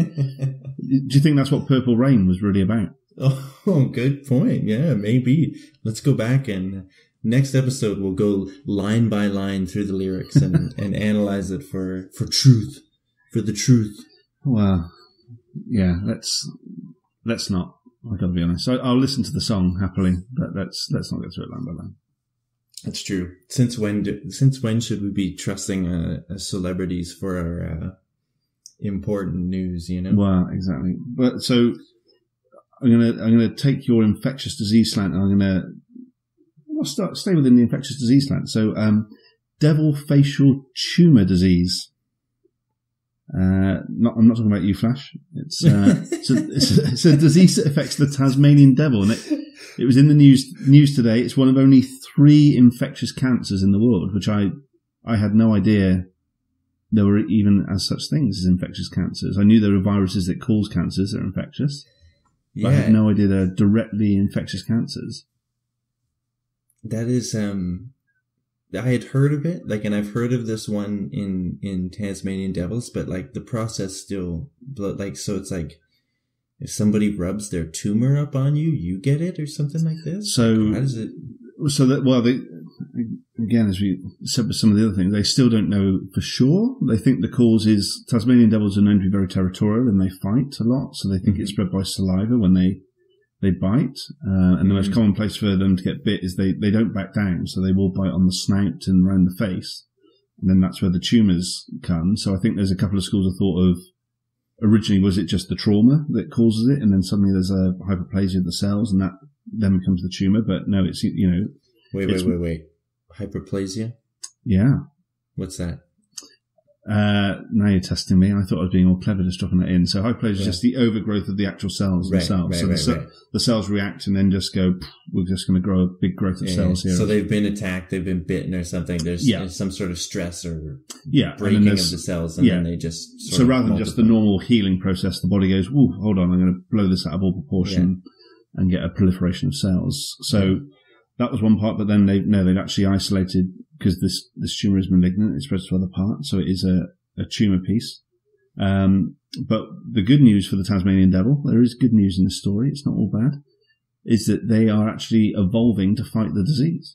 S1: do you think that's what Purple Rain was really about?
S2: Oh, good point. Yeah, maybe. Let's go back and next episode we'll go line by line through the lyrics and analyze it for truth, for the truth.
S1: Well, yeah, let's not. I've got to be honest. I'll listen to the song happily, but let's not go through it line by line.
S2: That's true. Since when should we be trusting celebrities for our important news?
S1: Well, exactly. But so I'm gonna take your infectious disease slant, and I'll stay within the infectious disease slant. So, devil facial tumor disease. I'm not talking about you, Flash. It's a disease that affects the Tasmanian devil, and it was in the news today. It's one of only 3 infectious cancers in the world, which I had no idea there were even as such things as infectious cancers. I knew there were viruses that cause cancers that are infectious, but I had no idea they're directly infectious cancers.
S2: That is, I had heard of it, and I've heard of this one in Tasmanian devils, but the process still, so it's if somebody rubs their tumor up on you, you get it or something like this?
S1: So,
S2: how does it?
S1: So that, again, as we said with some of the other things, they still don't know for sure. They think the cause is Tasmanian devils are known to be very territorial and they fight a lot, so they think it's spread by saliva when they bite. And the most common place for them to get bit is they don't back down, so they will bite on the snout and around the face. And then that's where the tumours come. So I think there's a couple of schools of thought of, originally, was it just the trauma that causes it? And then suddenly there's a hyperplasia of the cells and that then becomes the tumour. But no, it's,
S2: Wait. Hyperplasia?
S1: Yeah.
S2: What's that?
S1: Now you're testing me. I thought I was being all clever just dropping that in. So hyperplasia is just the overgrowth of the actual cells themselves. The cells react and then just go, we're just going to grow a big growth of cells here.
S2: So they've been attacked, they've been bitten or something. There's some sort of stress or breaking of the cells, and then they just
S1: so rather than just the normal healing process, the body goes, "Whoa, hold on, I'm going to blow this out of all proportion and get a proliferation of cells." So that was one part, but then they've actually isolated, because this tumor is malignant, it spreads to other parts, so it is a tumor piece. But the good news for the Tasmanian devil, there is good news in this story, it's not all bad, is that they are actually evolving to fight the disease.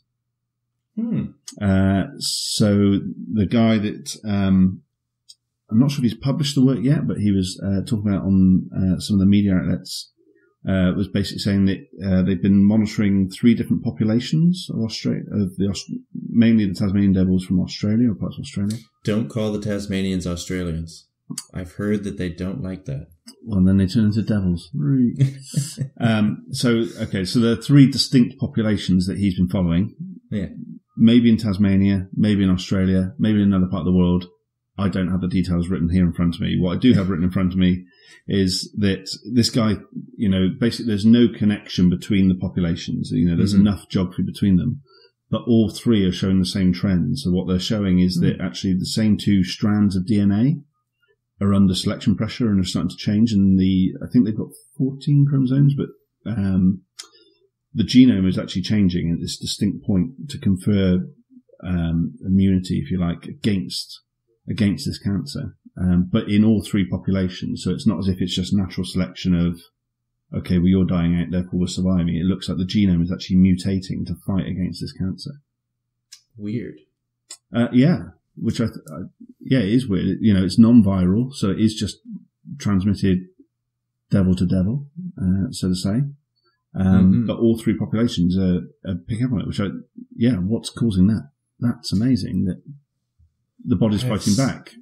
S1: So the guy that, I'm not sure if he's published the work yet, but he was talking about on some of the media outlets, was basically saying that they've been monitoring 3 different populations of mainly the Tasmanian devils from Australia or parts of Australia.
S2: Don't call the Tasmanians Australians. I've heard that they don't like that.
S1: Well, then they turn into devils. So there are 3 distinct populations that he's been following.
S2: Yeah.
S1: Maybe in Tasmania, maybe in Australia, maybe in another part of the world. I don't have the details written here in front of me. What I do have written in front of me is that this guy, basically there's no connection between the populations. There's enough geography between them, but all 3 are showing the same trend. So what they're showing is that actually the same 2 strands of DNA are under selection pressure and are starting to change. And I think they've got 14 chromosomes, but the genome is actually changing at this distinct point to confer immunity, if you like, against this cancer, but in all 3 populations. So it's not as if it's just natural selection of, okay, well, you're dying out, therefore we're surviving. It looks like the genome is actually mutating to fight against this cancer.
S2: Weird.
S1: Which it is weird. It's non-viral, so it is just transmitted devil to devil, so to say. But all three populations are picking up on it, what's causing that? That's amazing that the body's fighting back.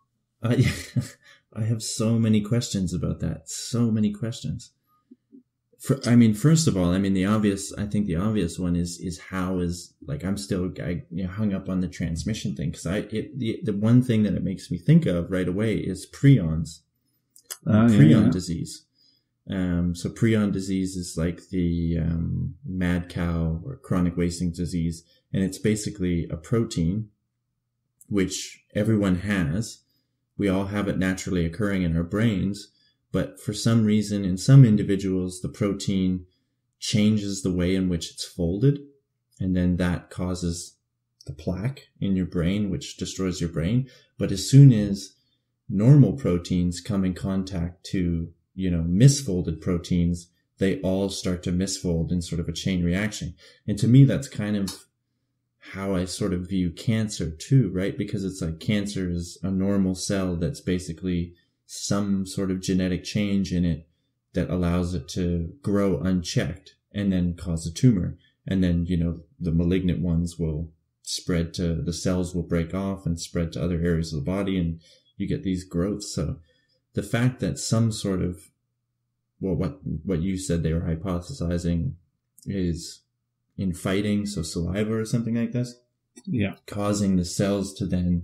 S2: I have so many questions about that. So many questions. First of all, I think the obvious one is how is, like, I'm still hung up on the transmission thing, because the one thing that it makes me think of right away is prions. Prion disease. So prion disease is like the mad cow or chronic wasting disease, and it's basically a protein which everyone has. We all have it naturally occurring in our brains, but for some reason, in some individuals, the protein changes the way in which it's folded, and then that causes the plaque in your brain, which destroys your brain. But as soon as normal proteins come in contact to, misfolded proteins, they all start to misfold in sort of a chain reaction. And to me, that's kind of how I sort of view cancer too, right? Because it's like cancer is a normal cell that's basically some sort of genetic change in it that allows it to grow unchecked and then cause a tumor. And then, the malignant ones will spread to, the cells will break off and spread to other areas of the body, and you get these growths. So the fact that some sort of, what you said they were hypothesizing is in fighting, so saliva or something like this, causing the cells to then,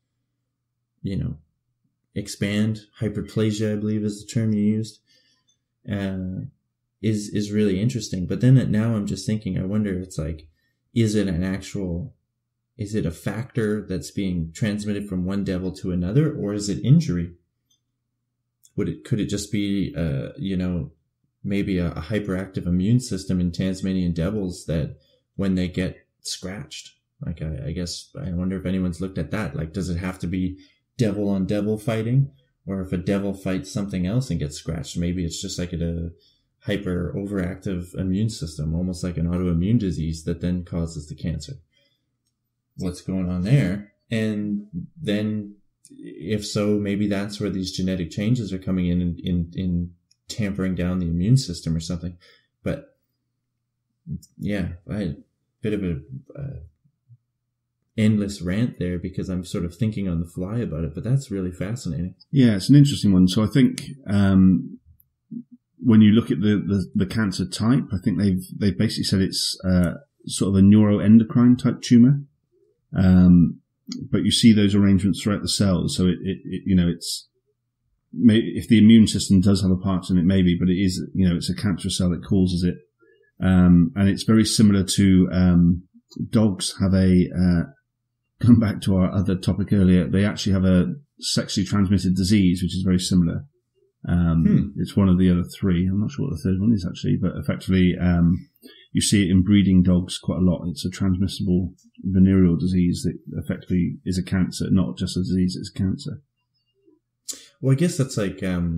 S2: expand. Hyperplasia, I believe, is the term you used, is really interesting. But then now I'm just thinking, I wonder, it's like, is it a factor that's being transmitted from one devil to another, or is it injury? Could it just be, maybe a hyperactive immune system in Tasmanian devils that when they get scratched, like, I guess, I wonder if anyone's looked at that. Like, does it have to be devil on devil fighting? Or if a devil fights something else and gets scratched, maybe it's just like a hyper overactive immune system, almost like an autoimmune disease that then causes the cancer. What's going on there? And then if so, maybe that's where these genetic changes are coming in tampering down the immune system or something. But yeah, I had a bit of a endless rant there because I'm sort of thinking on the fly about it, but that's really fascinating.
S1: Yeah, it's an interesting one. So I think when you look at the cancer type, I think they've basically said it's sort of a neuroendocrine type tumor. But you see those arrangements throughout the cells. So it's if the immune system does have a part in it, maybe, but it is, it's a cancerous cell that causes it. And it's very similar to, dogs have come back to our other topic earlier, they actually have a sexually transmitted disease, which is very similar. It's one of the other three. I'm not sure what the third one is actually, but effectively, you see it in breeding dogs quite a lot. It's a transmissible venereal disease that effectively is a cancer, not just a disease, it's cancer.
S2: Well, I guess that's like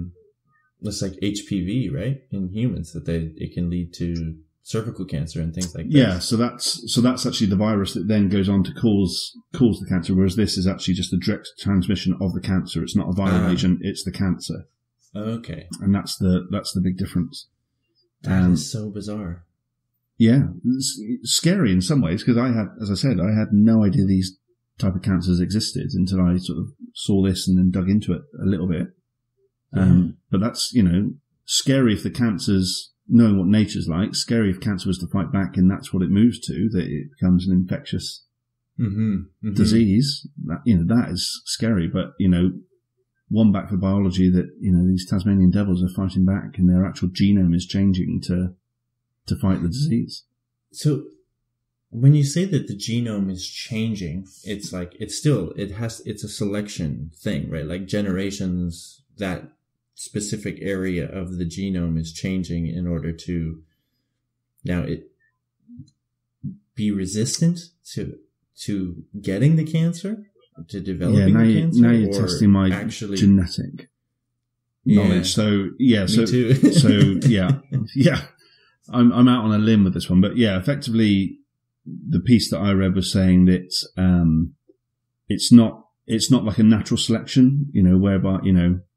S2: HPV, right? In humans, that it can lead to cervical cancer and things like that.
S1: Yeah, so that's actually the virus that then goes on to cause the cancer, whereas this is actually just a direct transmission of the cancer. It's not a viral agent, it's the cancer.
S2: Okay.
S1: And that's the big difference.
S2: That is so bizarre.
S1: Yeah, it's scary in some ways because I had no idea these type of cancers existed until I sort of saw this and then dug into it a little bit. But that's, scary if the cancer's, knowing what nature's like, scary if cancer was to fight back and that's what it moves to, that it becomes an infectious disease. That is scary, but, one back for biology that, these Tasmanian devils are fighting back and their actual genome is changing to fight the disease.
S2: So when you say that the genome is changing, it's like, it's a selection thing, right? Like generations, that specific area of the genome is changing in order to now it be resistant to getting the cancer, to developing the cancer.
S1: Now you're testing my genetic knowledge. So yeah,
S2: me too.
S1: So yeah. I'm out on a limb with this one, but yeah, effectively, the piece that I read was saying that it's not like a natural selection, whereby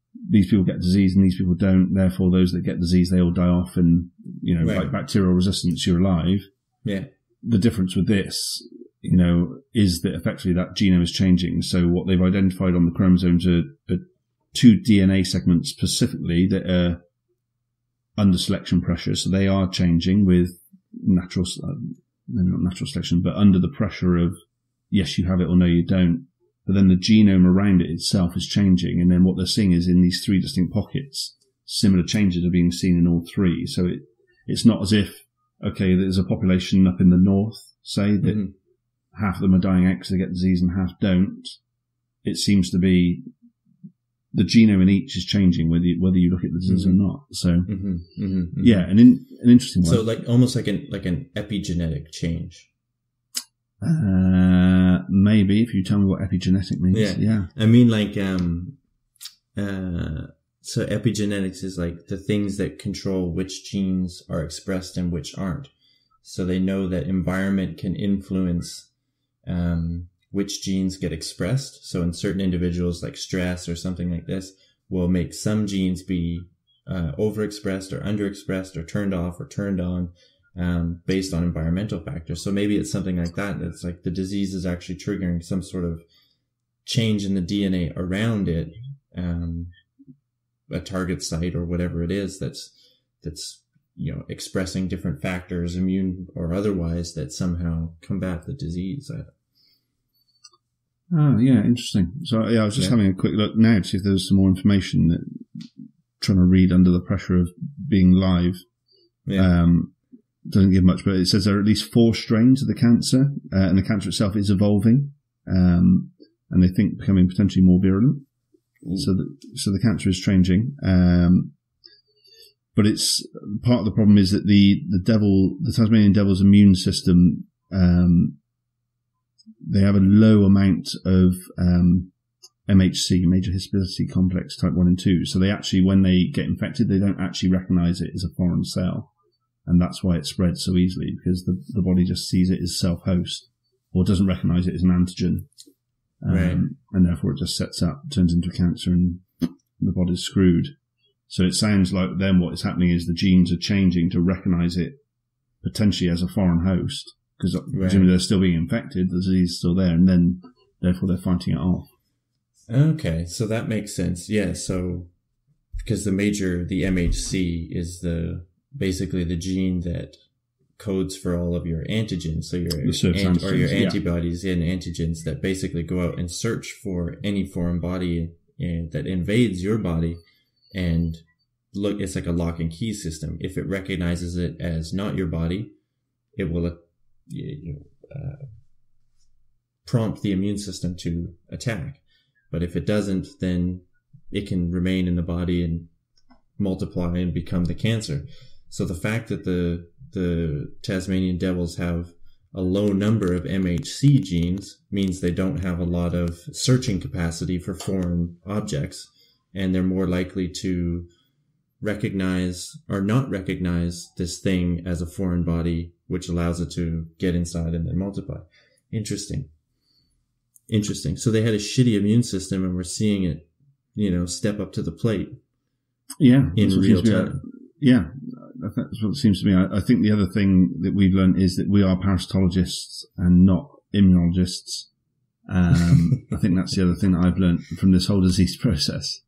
S1: these people get disease and these people don't. Therefore, those that get disease, they all die off, and like bacterial resistance, you're alive.
S2: Yeah.
S1: The difference with this, is that effectively that genome is changing. So what they've identified on the chromosomes are 2 DNA segments specifically that are under selection pressure. So they are changing with not natural selection, but under the pressure of yes, you have it or no, you don't. But then the genome around it itself is changing. And then what they're seeing is in these 3 distinct pockets, similar changes are being seen in all 3. So it's not as if, okay, there's a population up in the north, say, that half of them are dying out because they get disease and half don't. It seems to be the genome in each is changing whether you look at the disease or not. So, yeah, an interesting one.
S2: So almost like an epigenetic change.
S1: Maybe if you tell me what epigenetic means. Yeah.
S2: I mean, so epigenetics is like the things that control which genes are expressed and which aren't. So they know that environment can influence which genes get expressed. So in certain individuals, like stress or something like this, will make some genes be overexpressed or underexpressed or turned off or turned on based on environmental factors. So maybe it's something like that. It's like the disease is actually triggering some sort of change in the DNA around it, a target site or whatever it is that's expressing different factors, immune or otherwise, that somehow combat the disease.
S1: Oh, yeah, interesting. So, I was just having a quick look now to see if there was some more information that trying to read under the pressure of being live. Yeah. Doesn't give much, but it says there are at least 4 strains of the cancer, and the cancer itself is evolving, and they think becoming potentially more virulent. So the cancer is changing. But it's part of the problem is that the Tasmanian devil's immune system, they have a low amount of MHC, major histolyticity complex type 1 and 2. So they actually, when they get infected, they don't actually recognize it as a foreign cell. And that's why it spreads so easily, because the body just sees it as self-host or doesn't recognize it as an antigen. And therefore it just sets up, turns into cancer, and the body's screwed. So it sounds like then what is happening is the genes are changing to recognize it potentially as a foreign host, because presumably they're still being infected, the disease is still there, and then therefore they're fighting it off.
S2: Okay, so that makes sense. Yeah, so because the MHC is basically the gene that codes for all of your antigens, so your antibodies and antigens that basically go out and search for any foreign body that invades your body, and look, it's like a lock and key system. If it recognizes it as not your body, it will prompt the immune system to attack. But if it doesn't, then it can remain in the body and multiply and become the cancer. So the fact that the Tasmanian devils have a low number of MHC genes means they don't have a lot of searching capacity for foreign objects, and they're more likely to recognize or not recognize this thing as a foreign body, which allows it to get inside and then multiply. Interesting. So they had a shitty immune system, and we're seeing it, step up to the plate.
S1: Yeah.
S2: In real time.
S1: Yeah. That's what it seems to me. I think the other thing that we've learned is that we are parasitologists and not immunologists. I think that's the other thing that I've learned from this whole disease process.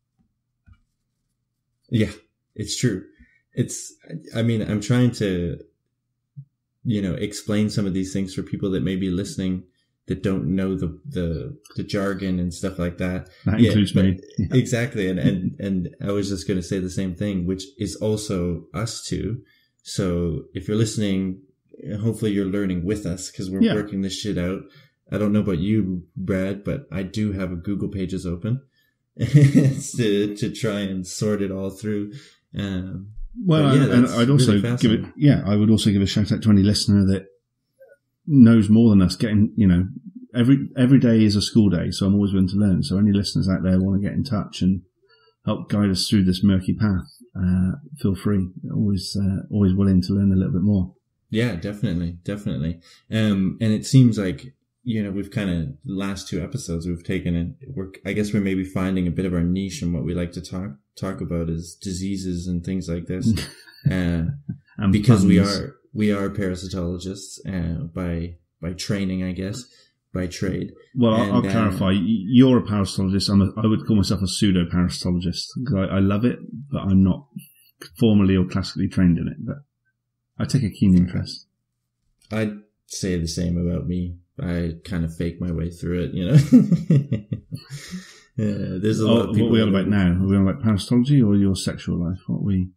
S2: Yeah, it's true. I'm trying to, explain some of these things for people that may be listening that don't know the jargon and stuff like that.
S1: That includes me.
S2: Yeah. Exactly. And I was just going to say the same thing, which is also us too. So if you're listening, hopefully you're learning with us, because we're working this shit out. I don't know about you, Brad, but I do have a Google Pages open to try and sort it all through.
S1: And I'd also really I would also give a shout out to any listener that knows more than us. Every day is a school day, so I'm always willing to learn. So any listeners out there want to get in touch and help guide us through this murky path, feel free. Always willing to learn a little bit more.
S2: Yeah, definitely. And it seems like, we've kind of, last two episodes we've taken it. I guess we're maybe finding a bit of our niche, and what we like to talk about is diseases and things like this. Because puns. we are parasitologists, by training, I guess, by trade.
S1: Well, I'll clarify. You're a parasitologist. I would call myself a pseudo parasitologist, because I love it, but I'm not formally or classically trained in it. But I take a keen interest.
S2: I'd say the same about me. I kind of fake my way through it, there's a lot of people.
S1: What are we on about now? Are we on about parasitology or your sexual life? What are we?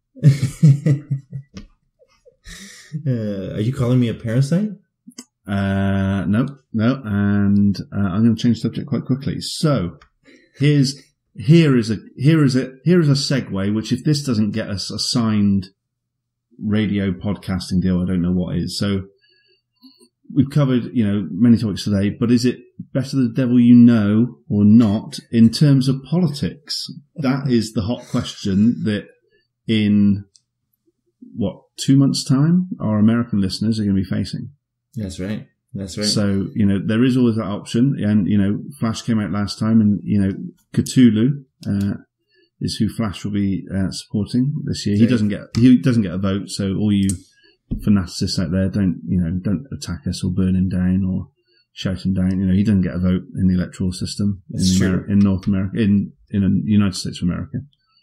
S2: Are you calling me a parasite?
S1: No, and I'm going to change the subject quite quickly. So, here is a segue. Which, if this doesn't get us a signed radio podcasting deal, I don't know what is. So, we've covered, many topics today. But is it better the devil you know or not in terms of politics? That is the hot question that in 2 months' time, our American listeners are going to be facing.
S2: That's right.
S1: So, there is always that option. And, Flash came out last time, and, Cthulhu, is who Flash will be, supporting this year. He doesn't get a vote. So all you fanaticists out there, don't attack us or burn him down or shout him down. He doesn't get a vote in the electoral system in North America, in the United States of America.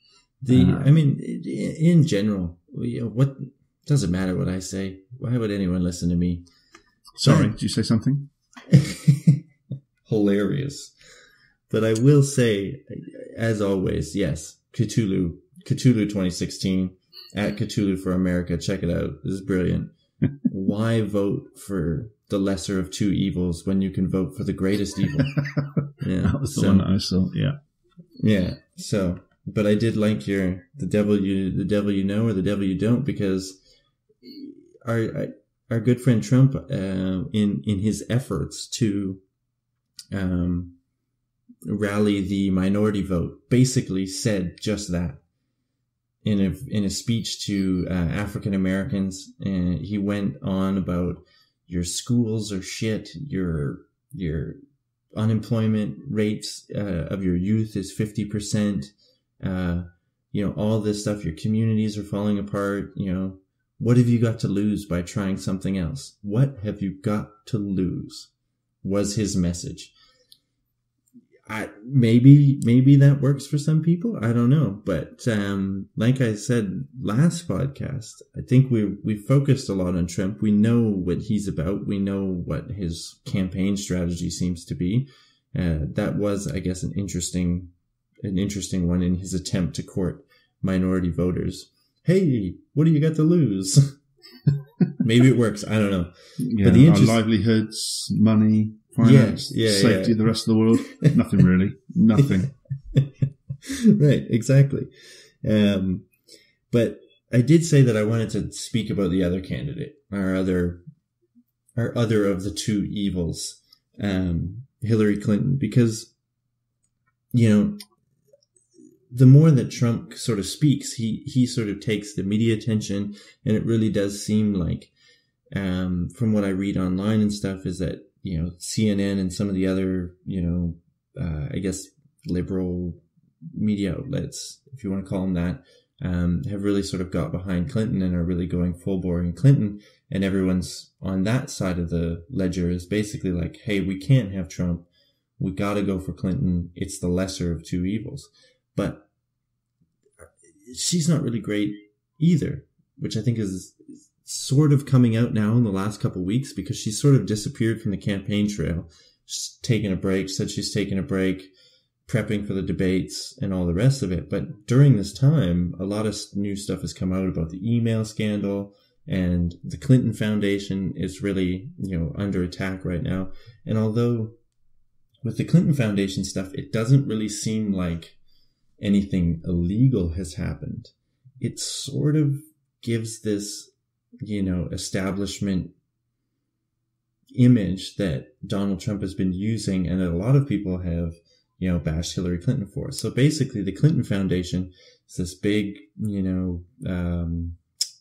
S2: In general, what doesn't matter what I say. Why would anyone listen to me?
S1: Sorry, did you say something?
S2: Hilarious. But I will say, as always, yes, Cthulhu 2016, at Cthulhu for America. Check it out. This is brilliant. Why vote for the lesser of two evils when you can vote for the greatest evil?
S1: Yeah, that was the one that I saw. Yeah.
S2: Yeah. So, but I did like the devil you know or the devil you don't, because our good friend Trump, in his efforts to rally the minority vote, basically said just that in a speech to African Americans. And he went on about your schools are shit, your unemployment rates of your youth is 50%. All this stuff. Your communities are falling apart. What have you got to lose by trying something else? What have you got to lose? Was his message. Maybe that works for some people. I don't know. But, like I said last podcast, I think we focused a lot on Trump. We know what he's about. We know what his campaign strategy seems to be. That was, I guess, an interesting one in his attempt to court minority voters. Hey, what do you got to lose? Maybe it works. I don't know.
S1: Yeah, but our livelihoods, money, finance, safety of the rest of the world. Nothing really. Nothing.
S2: Right, exactly. But I did say that I wanted to speak about the other candidate, our other of the two evils, Hillary Clinton, because, the more that Trump sort of speaks, he sort of takes the media attention, and it really does seem like, from what I read online and stuff, is that, CNN and some of the other, I guess liberal media outlets, if you want to call them that, have really sort of got behind Clinton and are really going full bore in Clinton. And everyone's on that side of the ledger is basically like, hey, we can't have Trump. We got to go for Clinton. It's the lesser of two evils. But she's not really great either, which I think is sort of coming out now in the last couple of weeks, because she's sort of disappeared from the campaign trail. She's taken a break, said she's taken a break, prepping for the debates and all the rest of it. But during this time, a lot of new stuff has come out about the email scandal, and the Clinton Foundation is really, under attack right now. And although with the Clinton Foundation stuff, it doesn't really seem like anything illegal has happened. It sort of gives this, establishment image that Donald Trump has been using, and that a lot of people have, bashed Hillary Clinton for. So basically the Clinton Foundation is this big,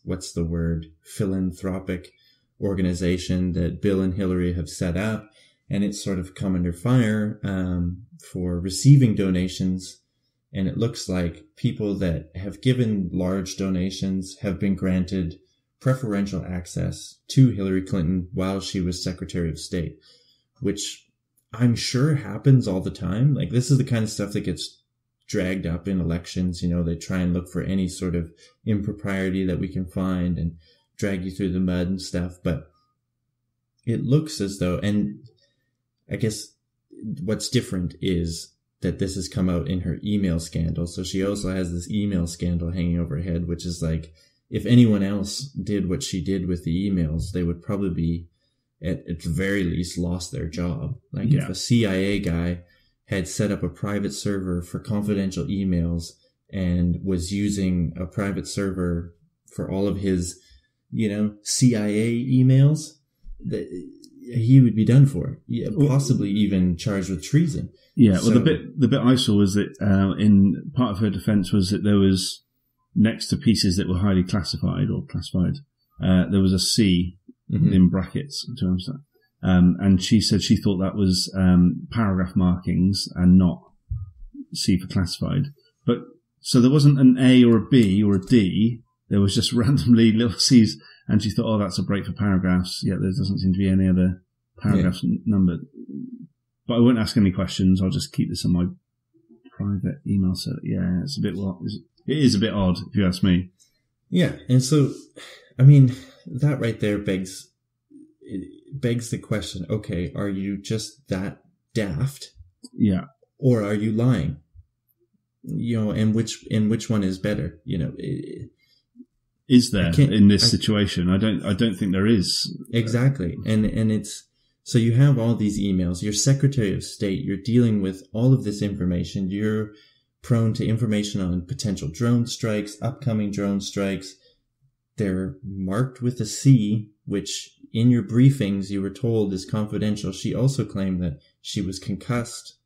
S2: philanthropic organization that Bill and Hillary have set up. and it's sort of come under fire for receiving donations. And it looks like people that have given large donations have been granted preferential access to Hillary Clinton while she was Secretary of State, which I'm sure happens all the time. Like, this is the kind of stuff that gets dragged up in elections. You know, they try and look for any sort of impropriety that we can find and drag you through the mud and stuff. But it looks as though, and I guess what's different is that this has come out in her email scandal. So she also has this email scandal hanging over her head, which is like, if anyone else did what she did with the emails, they would probably be, at the very least, lost their job. Like, if a CIA guy had set up a private server for confidential emails and was using a private server for all of his, you know, CIA emails, he would be done for. Possibly even charged with treason.
S1: Yeah, well, the bit I saw was that in part of her defence was that there was, next to pieces that were highly classified or classified, there was a C in brackets to understand. And she said she thought that was paragraph markings and not C for classified. But so there wasn't an A or a B or a D. There was just randomly little C's, and she thought, oh, that's a break for paragraphs. Yeah, there doesn't seem to be any other paragraphs numbered. But I won't ask any questions. I'll just keep this on my private email. So yeah, it's a bit it is a bit odd if you ask me.
S2: Yeah, and so I mean that right there begs the question. Okay, are you just that daft?
S1: Yeah,
S2: or are you lying? You know, and which one is better? You know,
S1: is there in this situation? I don't think there is.
S2: Exactly, and it's. So you have all these emails, you're Secretary of State, you're dealing with all of this information, you're prone to information on potential drone strikes, upcoming drone strikes. They're marked with a C, which in your briefings you were told is confidential. She also claimed that she was concussed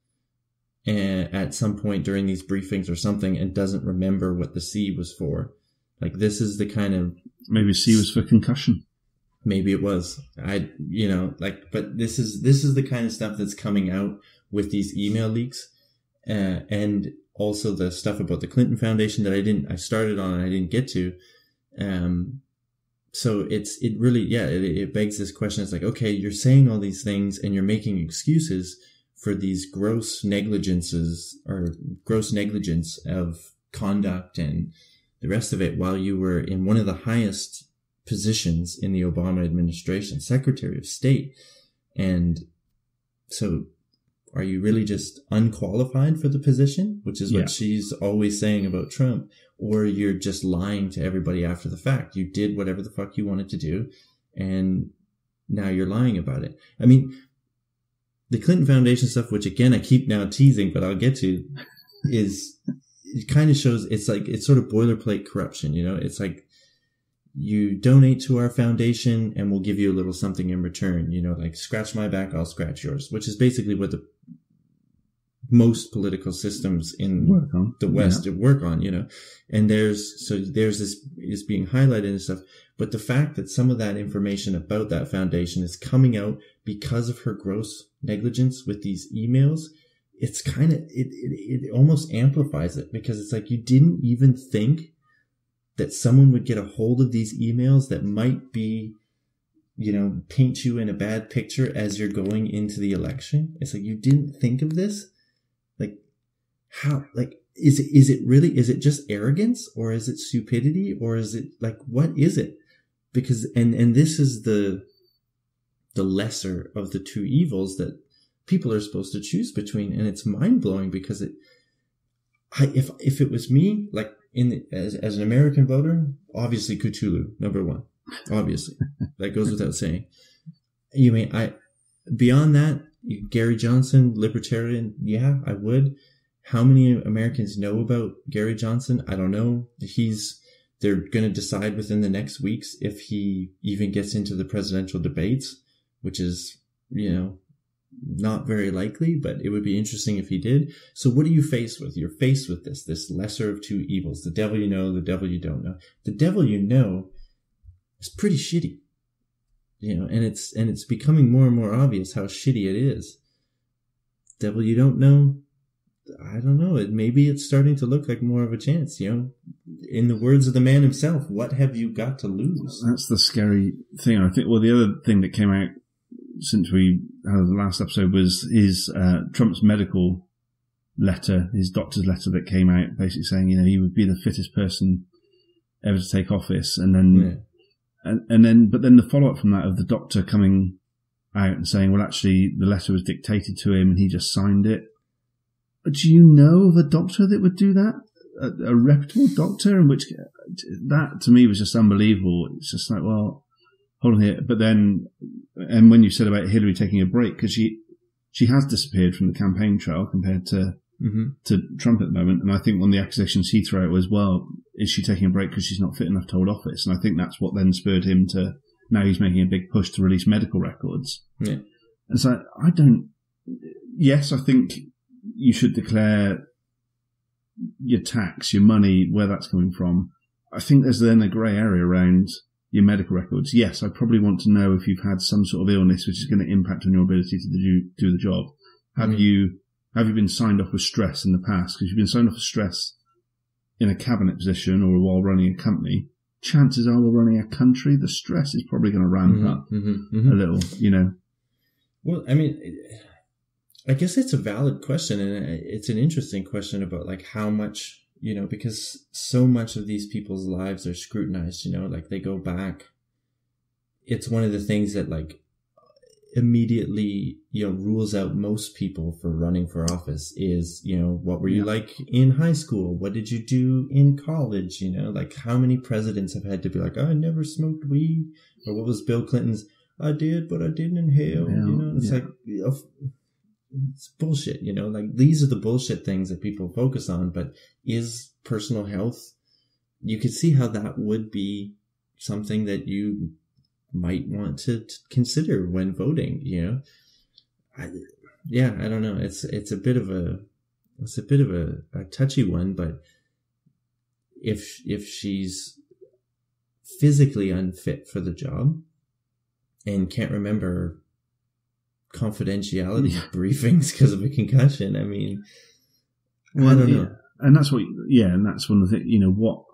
S2: at some point during these briefings or something and doesn't remember what the C was for. Like, this is the kind of...
S1: Maybe C was for concussion.
S2: Maybe it was. But this is the kind of stuff that's coming out with these email leaks, and also the stuff about the Clinton Foundation that I started on and I didn't get to. So it begs this question. It's like, okay, you're saying all these things and you're making excuses for these gross negligence of conduct and the rest of it while you were in one of the highest positions in the Obama administration, Secretary of State. And so are you really just unqualified for the position, which is what she's always saying about Trump, or you're just lying to everybody after the fact? You did whatever the fuck you wanted to do, and now you're lying about it. I mean, the Clinton Foundation stuff, which again, I keep now teasing, but I'll get to, it kind of shows, it's sort of boilerplate corruption, you know? It's like, you donate to our foundation and we'll give you a little something in return, you know, like scratch my back, I'll scratch yours, which is basically what the most political systems in the West work on, you know. And there's this is being highlighted and stuff. But the fact that some of that information about that foundation is coming out because of her gross negligence with these emails, it's kind of, it almost amplifies it, because it's like, you didn't even think that someone would get a hold of these emails that might be, you know, paint you in a bad picture as you're going into the election. It's like, you didn't think of this? Like, how, like, is it just arrogance, or is it stupidity, or is it like, what is it? Because, and this is the lesser of the two evils that people are supposed to choose between. And it's mind blowing, because if it was me, like, as an American voter, obviously Cthulhu, number one. Obviously. That goes without saying. You mean, beyond that, Gary Johnson, libertarian, yeah, I would. How many Americans know about Gary Johnson? I don't know. They're going to decide within the next weeks if he even gets into the presidential debates, which is, you know, not very likely, but it would be interesting if he did. So what are you faced with? You're faced with this lesser of two evils. The devil you know, the devil you don't know. The devil you know is pretty shitty. and it's becoming more and more obvious how shitty it is. Devil you don't know, I don't know. Maybe it's starting to look like more of a chance, In the words of the man himself, what have you got to lose?
S1: That's the scary thing. I think, well, the other thing that came out since we had the last episode was his Trump's medical letter, his doctor's letter that came out basically saying, he would be the fittest person ever to take office. And then, but then the follow-up from that of the doctor coming out and saying, well, actually, the letter was dictated to him and he just signed it. Do you know of a doctor that would do that? A reputable doctor? In which that to me was just unbelievable. It's just like, well, hold on here. But then, and when you said about Hillary taking a break, because she has disappeared from the campaign trail compared to Trump at the moment. And I think one of the accusations he threw out was, well, is she taking a break because she's not fit enough to hold office? And I think that's what then spurred him to, now he's making a big push to release medical records.
S2: Yeah.
S1: And so yes, I think you should declare your tax, your money, where that's coming from. I think there's then a grey area around your medical records. Yes, I probably want to know if you've had some sort of illness which is going to impact on your ability to do the job. Have you been signed off with stress in the past? Because you've been signed off with stress in a cabinet position or while running a company, chances are while running a country, the stress is probably going to ramp up a little,
S2: Well, I mean, I guess it's a valid question, and it's an interesting question about like how much, because so much of these people's lives are scrutinized, like they go back. It's one of the things that like immediately, rules out most people for running for office is, what were you like in high school? What did you do in college? Like how many presidents have had to be like, I never smoked weed? Or what was Bill Clinton's? I did, but I didn't inhale. It's like, it's bullshit, like these are the bullshit things that people focus on, but is personal health, you could see how that would be something that you might want to consider when voting, I don't know. It's a bit of a touchy one, but if she's physically unfit for the job and can't remember confidentiality briefings because of a concussion, I mean, I don't know.
S1: And that's and that's one of the things,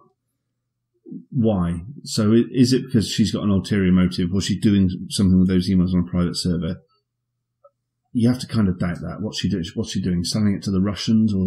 S1: why? So is it because she's got an ulterior motive? Was she doing something with those emails on a private server? You have to kind of doubt that. What's she doing? Selling it to the Russians or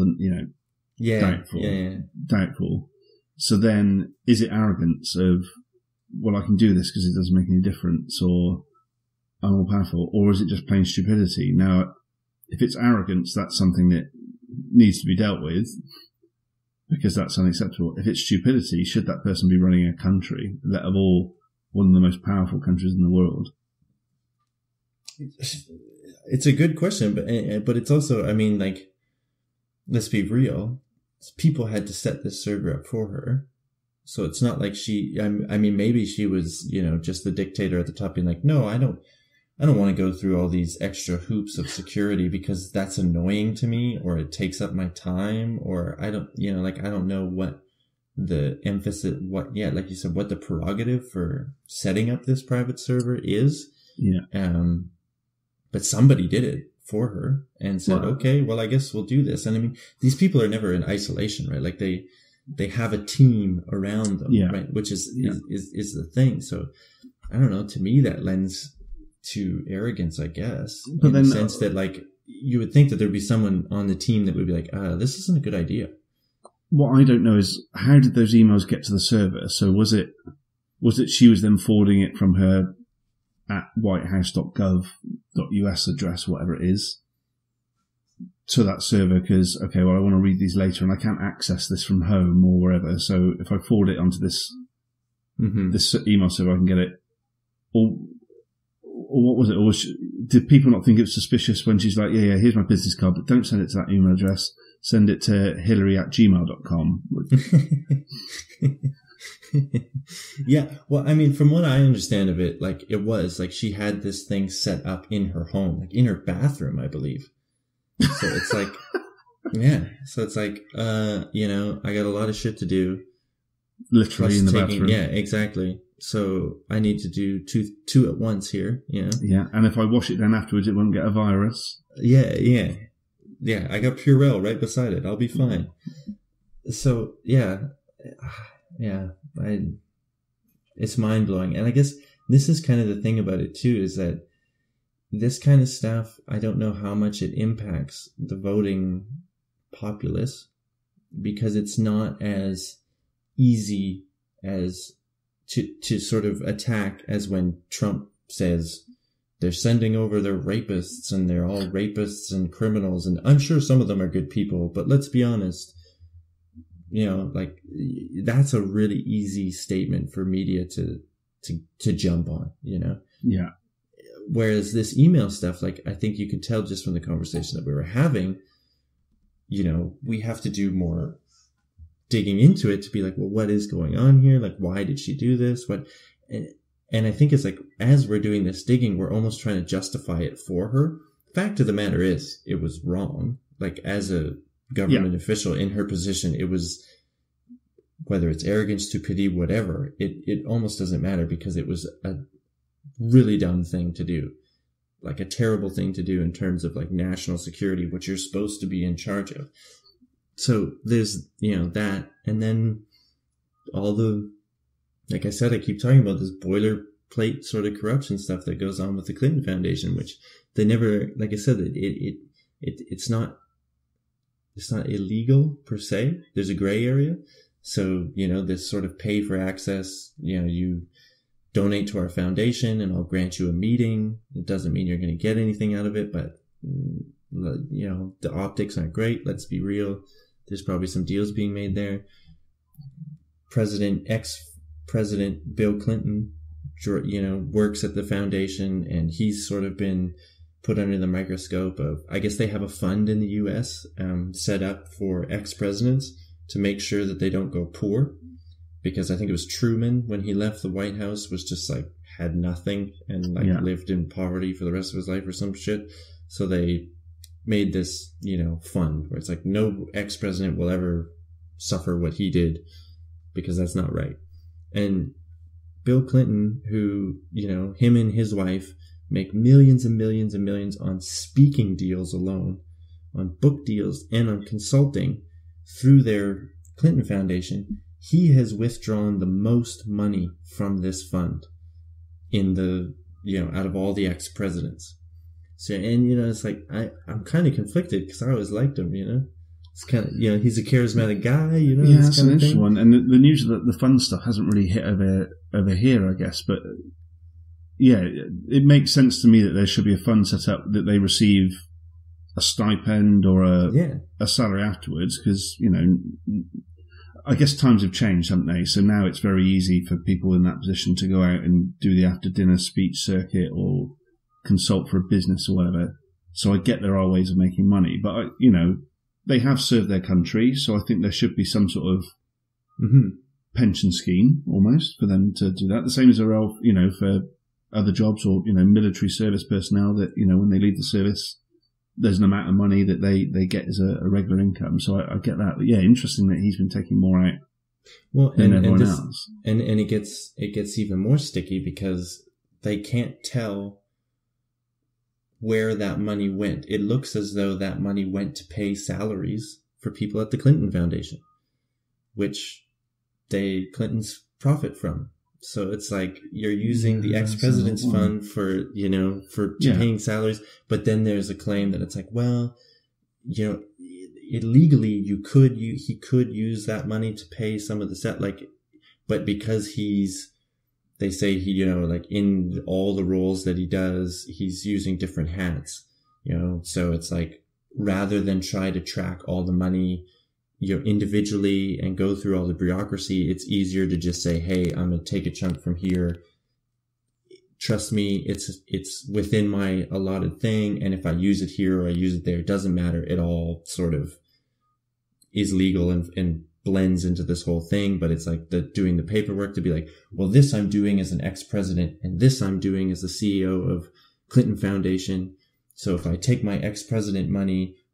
S1: doubtful. So then is it arrogance of, well, I can do this because it doesn't make any difference, or I'm all powerful, or is it just plain stupidity? Now, if it's arrogance, that's something that needs to be dealt with because that's unacceptable. If it's stupidity, should that person be running a country that of all one of the most powerful countries in the world?
S2: It's a good question, but it's also, I mean, like, let's be real. People had to set this server up for her. So it's not like I mean, maybe she was, just the dictator at the top being like, no, I don't want to go through all these extra hoops of security because that's annoying to me, or it takes up my time, or I don't know what the emphasis, like you said, what the prerogative for setting up this private server is.
S1: Yeah.
S2: But somebody did it for her and said, okay, well, I guess we'll do this. And I mean, these people are never in isolation, right? Like they have a team around them, right? Which is the thing. So I don't know. To me, that lends to arrogance, I guess, but in the sense that like you would think that there'd be someone on the team that would be like, this isn't a good idea.
S1: What I don't know is how did those emails get to the server? So was it she was then forwarding it from her at whitehouse.gov.us address, whatever it is, to that server because, okay, well, I want to read these later and I can't access this from home or wherever. So if I forward it onto this email server, I can get it. Or what was it? Or did people not think it was suspicious when she's like, yeah, here's my business card, but don't send it to that email address. Send it to hillary@gmail.com.
S2: Yeah. Well, I mean, from what I understand of it, like it was like she had this thing set up in her home, like in her bathroom, I believe. So it's like, yeah. So it's like, I got a lot of shit to do.
S1: literally in the bathroom.
S2: Yeah, exactly. So I need to do two at once here. Yeah.
S1: Yeah. And if I wash it down afterwards, it won't get a virus.
S2: Yeah. I got Purell right beside it. I'll be fine. So yeah. It's mind blowing. And I guess this is kind of the thing about it too, is that this kind of stuff, I don't know how much it impacts the voting populace, because it's not as easy as to sort of attack as when Trump says they're sending over their rapists and they're all rapists and criminals. And I'm sure some of them are good people, but let's be honest, like that's a really easy statement for media to jump on,
S1: Yeah.
S2: Whereas this email stuff, like I think you can tell just from the conversation that we were having, we have to do more digging into it to be like, well, what is going on here? Like, why did she do this? And I think it's like, as we're doing this digging, we're almost trying to justify it for her. Fact of the matter is, it was wrong. Like, as a government official in her position, it was, whether it's arrogance, stupidity, whatever, it almost doesn't matter, because it was a really dumb thing to do. Like a terrible thing to do in terms of like national security, which you're supposed to be in charge of. So there's, that. And then all the, like I said, I keep talking about this boilerplate sort of corruption stuff that goes on with the Clinton Foundation, which they never, like I said, it's not illegal per se. There's a gray area. So, this sort of pay for access, you donate to our foundation and I'll grant you a meeting. It doesn't mean you're going to get anything out of it, but, the optics aren't great. Let's be real. There's probably some deals being made there. Ex-President Bill Clinton, works at the foundation, and he's sort of been put under the microscope of, I guess they have a fund in the U.S. Set up for ex-presidents to make sure that they don't go poor. Because I think it was Truman, when he left the White House, was just like, had nothing and lived in poverty for the rest of his life or some shit. So they made this, fund where it's like, no ex-president will ever suffer what he did, because that's not right. And Bill Clinton, who, him and his wife make millions and millions and millions on speaking deals alone, on book deals, and on consulting through their Clinton Foundation. He has withdrawn the most money from this fund in the, out of all the ex-presidents. So, and, it's like, I'm kind of conflicted, because I always liked him, It's kind of, he's a charismatic guy,
S1: Yeah, that's an interesting one. And the news of the fun stuff hasn't really hit over here, I guess. But yeah, it makes sense to me that there should be a fund set up that they receive a stipend or a salary afterwards, because, I guess times have changed, haven't they? So now it's very easy for people in that position to go out and do the after-dinner speech circuit or consult for a business or whatever. So I get there are ways of making money, but, they have served their country, so I think there should be some sort of pension scheme, almost, for them to do that. The same as there are, for other jobs or, military service personnel that, when they leave the service, there's an amount of money that they get as a regular income. So I get that. But yeah, interesting that he's been taking more out than everyone else.
S2: And it gets even more sticky, because they can't tell where that money went. It looks as though that money went to pay salaries for people at the Clinton Foundation, which Clintons profit from. So it's like you're using the ex-president's fund for paying salaries, but then there's a claim that it's like, well, illegally he could use that money to pay some of the but because they say he, in all the roles that he does, he's using different hats, so it's like, rather than try to track all the money, individually and go through all the bureaucracy, it's easier to just say, hey, I'm going to take a chunk from here. Trust me, it's within my allotted thing. And if I use it here or I use it there, it doesn't matter. It all sort of is legal and blends into this whole thing. But it's like doing the paperwork to be like, well, this I'm doing as an ex-president and this I'm doing as the CEO of Clinton Foundation. So if I take my ex-president money,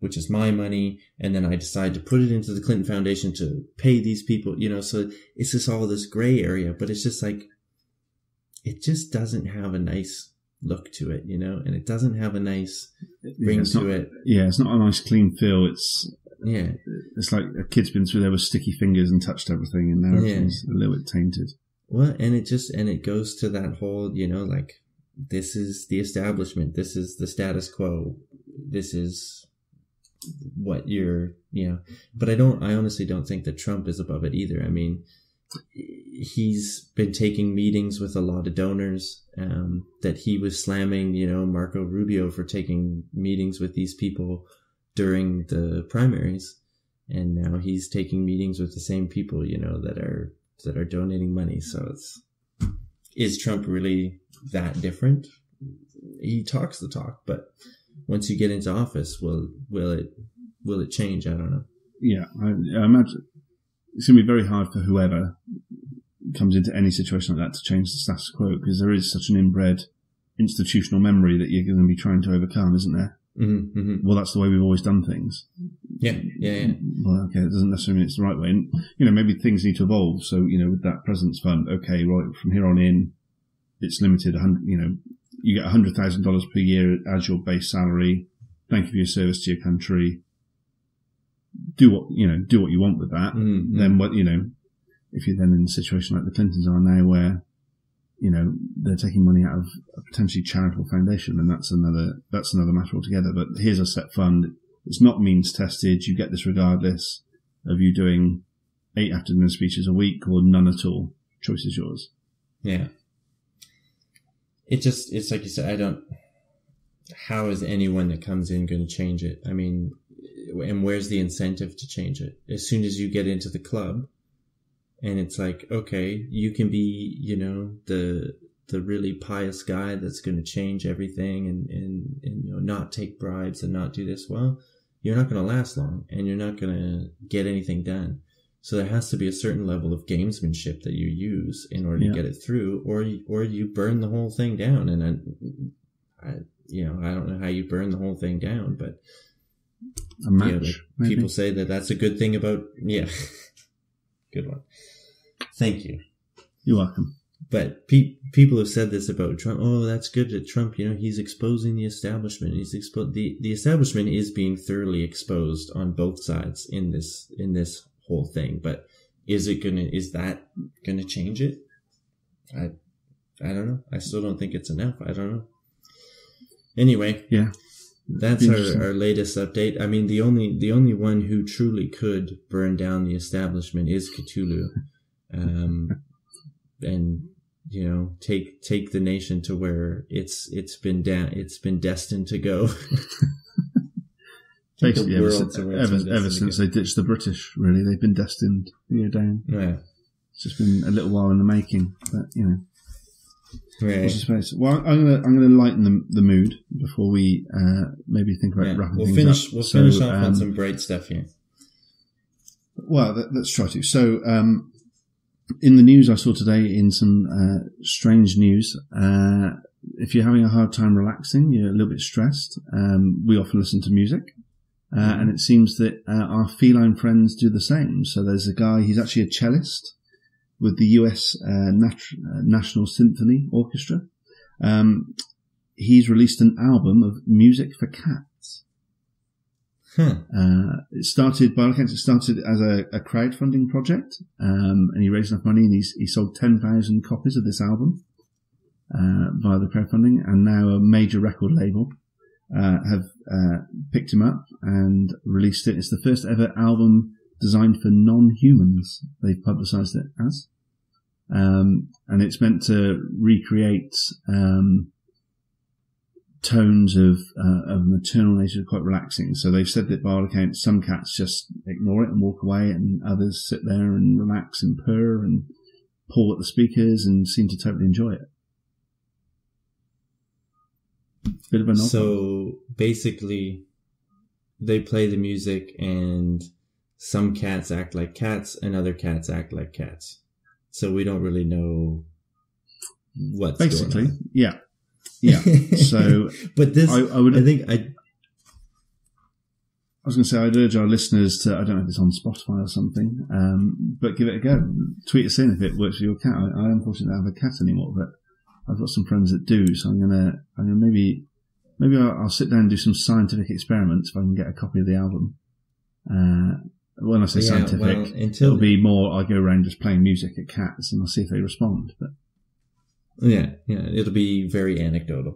S2: which is my money, and then I decide to put it into the Clinton Foundation to pay these people, so it's just all this gray area, but it's just like, it just doesn't have a nice look to it, and it doesn't have a nice ring to it.
S1: Yeah, it's not a nice clean feel. It's like a kid's been through there with sticky fingers and touched everything, and now everything's a little bit tainted.
S2: Well, and it goes to that whole, like, this is the establishment, this is the status quo, this is what you're, but I honestly don't think that Trump is above it either. I mean, he's been taking meetings with a lot of donors, that he was slamming, Marco Rubio for taking meetings with these people during the primaries. And now he's taking meetings with the same people, that are donating money. So is Trump really that different? He talks the talk, but once you get into office, will it change? I don't know.
S1: Yeah, I imagine it's going to be very hard for whoever comes into any situation like that to change the status quo, because there is such an inbred institutional memory that you're going to be trying to overcome, isn't there?
S2: Mm-hmm, mm-hmm.
S1: Well, that's the way we've always done things.
S2: Yeah.
S1: Well, okay, it doesn't necessarily mean it's the right way. And, maybe things need to evolve. So, with that President's Fund, okay, right, from here on in, it's limited. You get $100,000 per year as your base salary. Thank you for your service to your country. Do what you want with that.
S2: Mm-hmm.
S1: Then if you're then in a situation like the Clintons are now where, they're taking money out of a potentially charitable foundation, and that's another matter altogether. But here's a set fund. It's not means tested. You get this regardless of you doing 8 afternoon speeches a week or none at all. Choice is yours.
S2: Yeah. It's like you said, how is anyone that comes in going to change it? I mean, and where's the incentive to change it? As soon as you get into the club, and it's like, okay, you can be, the really pious guy that's going to change everything and not take bribes and not do this. Well, you're not going to last long, and you're not going to get anything done. So there has to be a certain level of gamesmanship that you use in order to get it through, or you burn the whole thing down. And I don't know how you burn the whole thing down, but
S1: a match,
S2: people say that that's a good thing about, good one. Thank you.
S1: You're welcome.
S2: But people have said this about Trump. Oh, that's good that Trump, he's exposing the establishment. The establishment is being thoroughly exposed on both sides in this whole thing. But is that gonna change it? I don't know. I still don't think it's enough. I don't know. Anyway,
S1: yeah,
S2: that's our latest update. I mean, the only one who truly could burn down the establishment is Cthulhu, and take the nation to where it's been destined to go.
S1: Basically, ever since they ditched the British, really, they've been destined to go down.
S2: Yeah,
S1: it's just been a little while in the making, but
S2: Right.
S1: Well, I'm gonna lighten the mood before we maybe think about wrapping things up.
S2: We'll finish off on some bright stuff here.
S1: Well, let's try to. So, in the news I saw today, in some strange news, if you're having a hard time relaxing, you're a little bit stressed, we often listen to music. And it seems that our feline friends do the same. So there's a guy, he's actually a cellist with the US National Symphony Orchestra. He's released an album of music for cats. It started as a crowdfunding project, and he raised enough money, and he sold 10,000 copies of this album via the crowdfunding, and now a major record label have picked him up and released it. It's the first ever album designed for non-humans, they've publicised it as. And it's meant to recreate tones of maternal nature, quite relaxing. So they've said that by all accounts, some cats just ignore it and walk away, and others sit there and relax and purr and pull at the speakers and seem to totally enjoy it. Bit of a novel.
S2: So basically, they play the music, and some cats act like cats, and other cats act like cats. So we don't really know what's
S1: basically
S2: going on.
S1: Yeah. So,
S2: but this,
S1: I was going to say, I'd urge our listeners to, I don't know if it's on Spotify or something, but give it a go. Tweet us in if it works for your cat. I unfortunately don't have a cat anymore, but I've got some friends that do, so I'm gonna maybe I'll sit down and do some scientific experiments if I can get a copy of the album. When I say scientific, it'll be more I go around just playing music at cats and I'll see if they respond. But
S2: yeah, it'll be very anecdotal.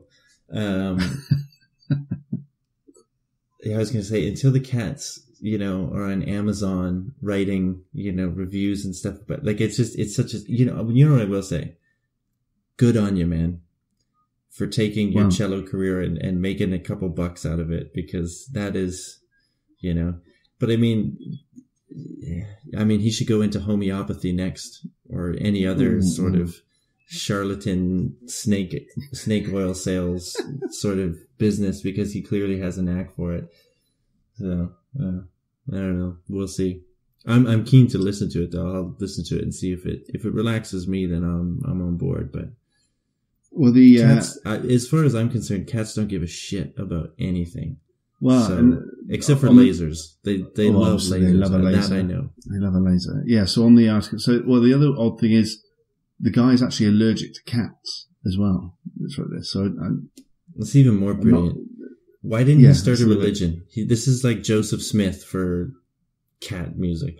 S2: I was going to say, until the cats, are on Amazon writing, reviews and stuff, but like, it's such a, what I will say? Good on you, man, for taking your cello career and making a couple bucks out of it, because that is, but I mean, he should go into homeopathy next, or any other sort of charlatan snake oil sales sort of business, because he clearly has a knack for it. So I don't know. We'll see. I'm keen to listen to it though. I'll listen to it and see if it relaxes me, then I'm on board. But cats, as far as I'm concerned, cats don't give a shit about anything. Well, so, except for lasers, they love lasers. They love a laser. That I know.
S1: They love a laser. Yeah. So on the article, the other odd thing is the guy is actually allergic to cats as well. That's right there. So
S2: it's even more brilliant. Why didn't he start a religion? This is like Joseph Smith for cat music.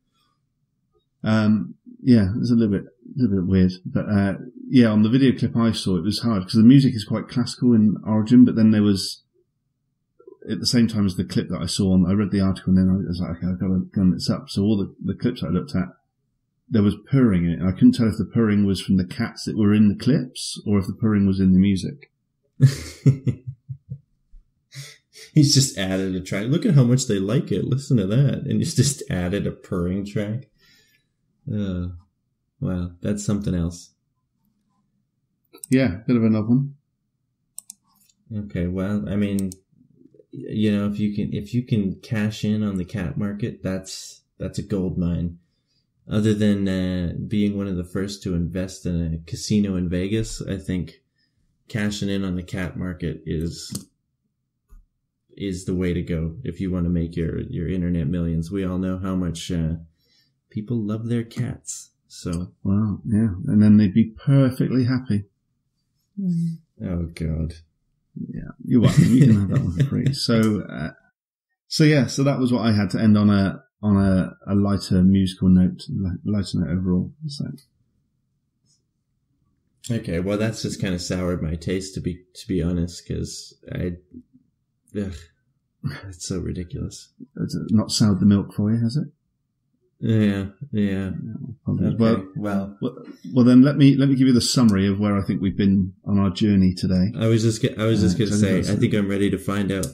S1: It's a little bit weird, but on the video clip I saw, it was hard because the music is quite classical in origin, but then there was, at the same time as the clip that I saw, I read the article and then I was like, okay, I've got to gun this up. So all the clips I looked at, there was purring in it, and I couldn't tell if the purring was from the cats that were in the clips or if the purring was in the music.
S2: He's just added a track. Look at how much they like it. Listen to that. And he's just added a purring track. Wow, that's something else.
S1: Yeah, bit of an odd one.
S2: Okay, well, I mean, if you can cash in on the cat market, that's a gold mine. Other than being one of the first to invest in a casino in Vegas, I think cashing in on the cat market is the way to go if you want to make your internet millions. We all know how much people love their cats. So
S1: wow, yeah, and then they'd be perfectly happy.
S2: Oh God,
S1: yeah, you're welcome. You can have that one for free. So that was what I had to end on a lighter musical note, lighter note overall. So.
S2: Okay, well, that's just kind of soured my taste, to be honest, because it's so ridiculous.
S1: It's not soured the milk for you, has it?
S2: Yeah. Okay.
S1: Well, then let me give you the summary of where I think we've been on our journey today.
S2: I was just going to say, I think I'm ready to find out.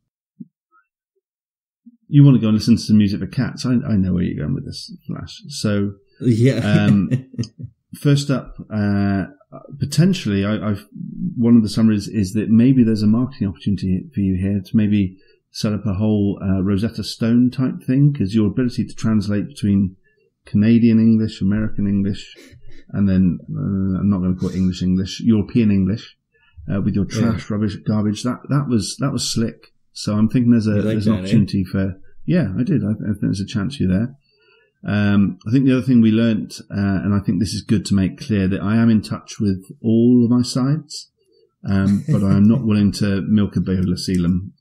S1: You want to go and listen to some music for cats? I know where you're going with this, Flash. So
S2: yeah.
S1: First up, potentially, one of the summaries is that maybe there's a marketing opportunity for you here to maybe set up a whole Rosetta Stone type thing, because your ability to translate between Canadian English, American English, and then I'm not going to call it English, European English, with your trash, rubbish, garbage. That was slick. So I'm thinking there's an opportunity for. Yeah, I did. I think there's a chance for you there. I think the other thing we learnt, and I think this is good to make clear, that I am in touch with all of my sides, but I am not willing to milk a Beulah semen.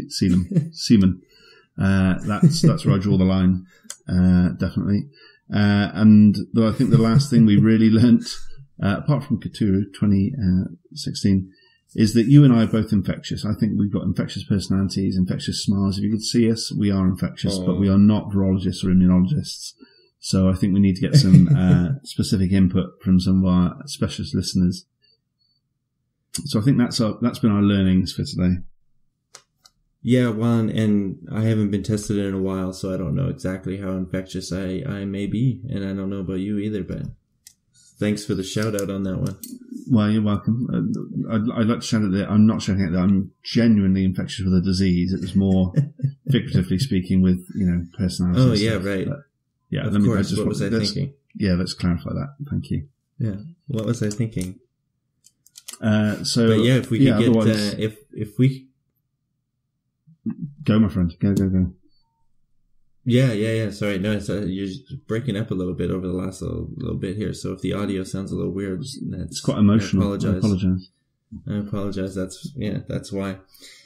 S1: That's where I draw the line, definitely. And I think the last thing we really learnt, apart from Cthulhu 2016, is that you and I are both infectious. I think we've got infectious personalities, infectious smiles. If you could see us, we are infectious, but we are not virologists or immunologists. So I think we need to get some specific input from some of our specialist listeners. So I think that's been our learnings for today.
S2: Yeah, well, and I haven't been tested in a while, so I don't know exactly how infectious I may be, and I don't know about you either, but thanks for the shout out on that one.
S1: Well, you're welcome. I'd like to shout out that I'm not shouting out that I'm genuinely infectious with a disease. It was more figuratively speaking with, personality.
S2: Oh, yeah, right.
S1: But, yeah,
S2: of course. What was I thinking?
S1: Yeah, let's clarify that. Thank you.
S2: Yeah, what was I thinking?
S1: But
S2: yeah, if we could get, if we,
S1: Go, my friend. Go.
S2: Yeah. Sorry, no, you're breaking up a little bit over the last little bit here. So if the audio sounds a little weird,
S1: It's quite emotional. I
S2: apologize. That's why.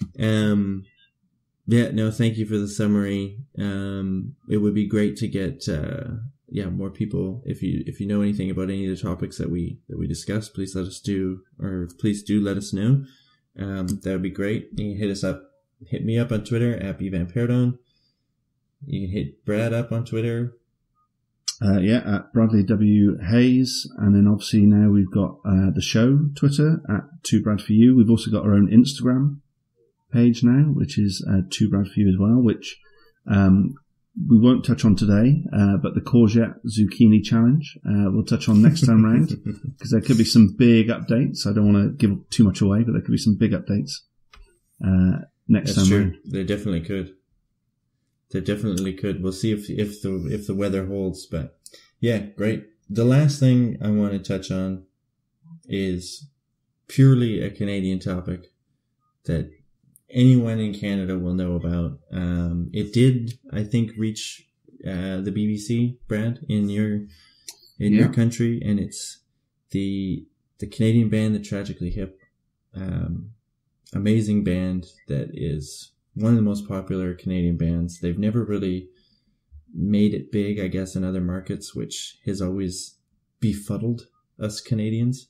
S2: No, thank you for the summary. It would be great to get more people. If you know anything about any of the topics that we discussed, please let us know. That would be great. You can hit me up on Twitter at bvamperdon. You can hit Brad up on Twitter.
S1: At Bradley W. Hayes. And then obviously now we've got the show Twitter at 2Brad4U. We've also got our own Instagram page now, which is 2Brad4U as well, which we won't touch on today, but the courgette zucchini challenge we'll touch on next time round, because there could be some big updates. I don't want to give too much away, but there could be some big updates next time round.
S2: There definitely could. We'll see if the weather holds, but yeah, great. The last thing I want to touch on is purely a Canadian topic that anyone in Canada will know about. It did, I think, reach the BBC, Brad, in your country, and it's the Canadian band, the Tragically Hip, amazing band that is one of the most popular Canadian bands. They've never really made it big, I guess, in other markets, which has always befuddled us Canadians.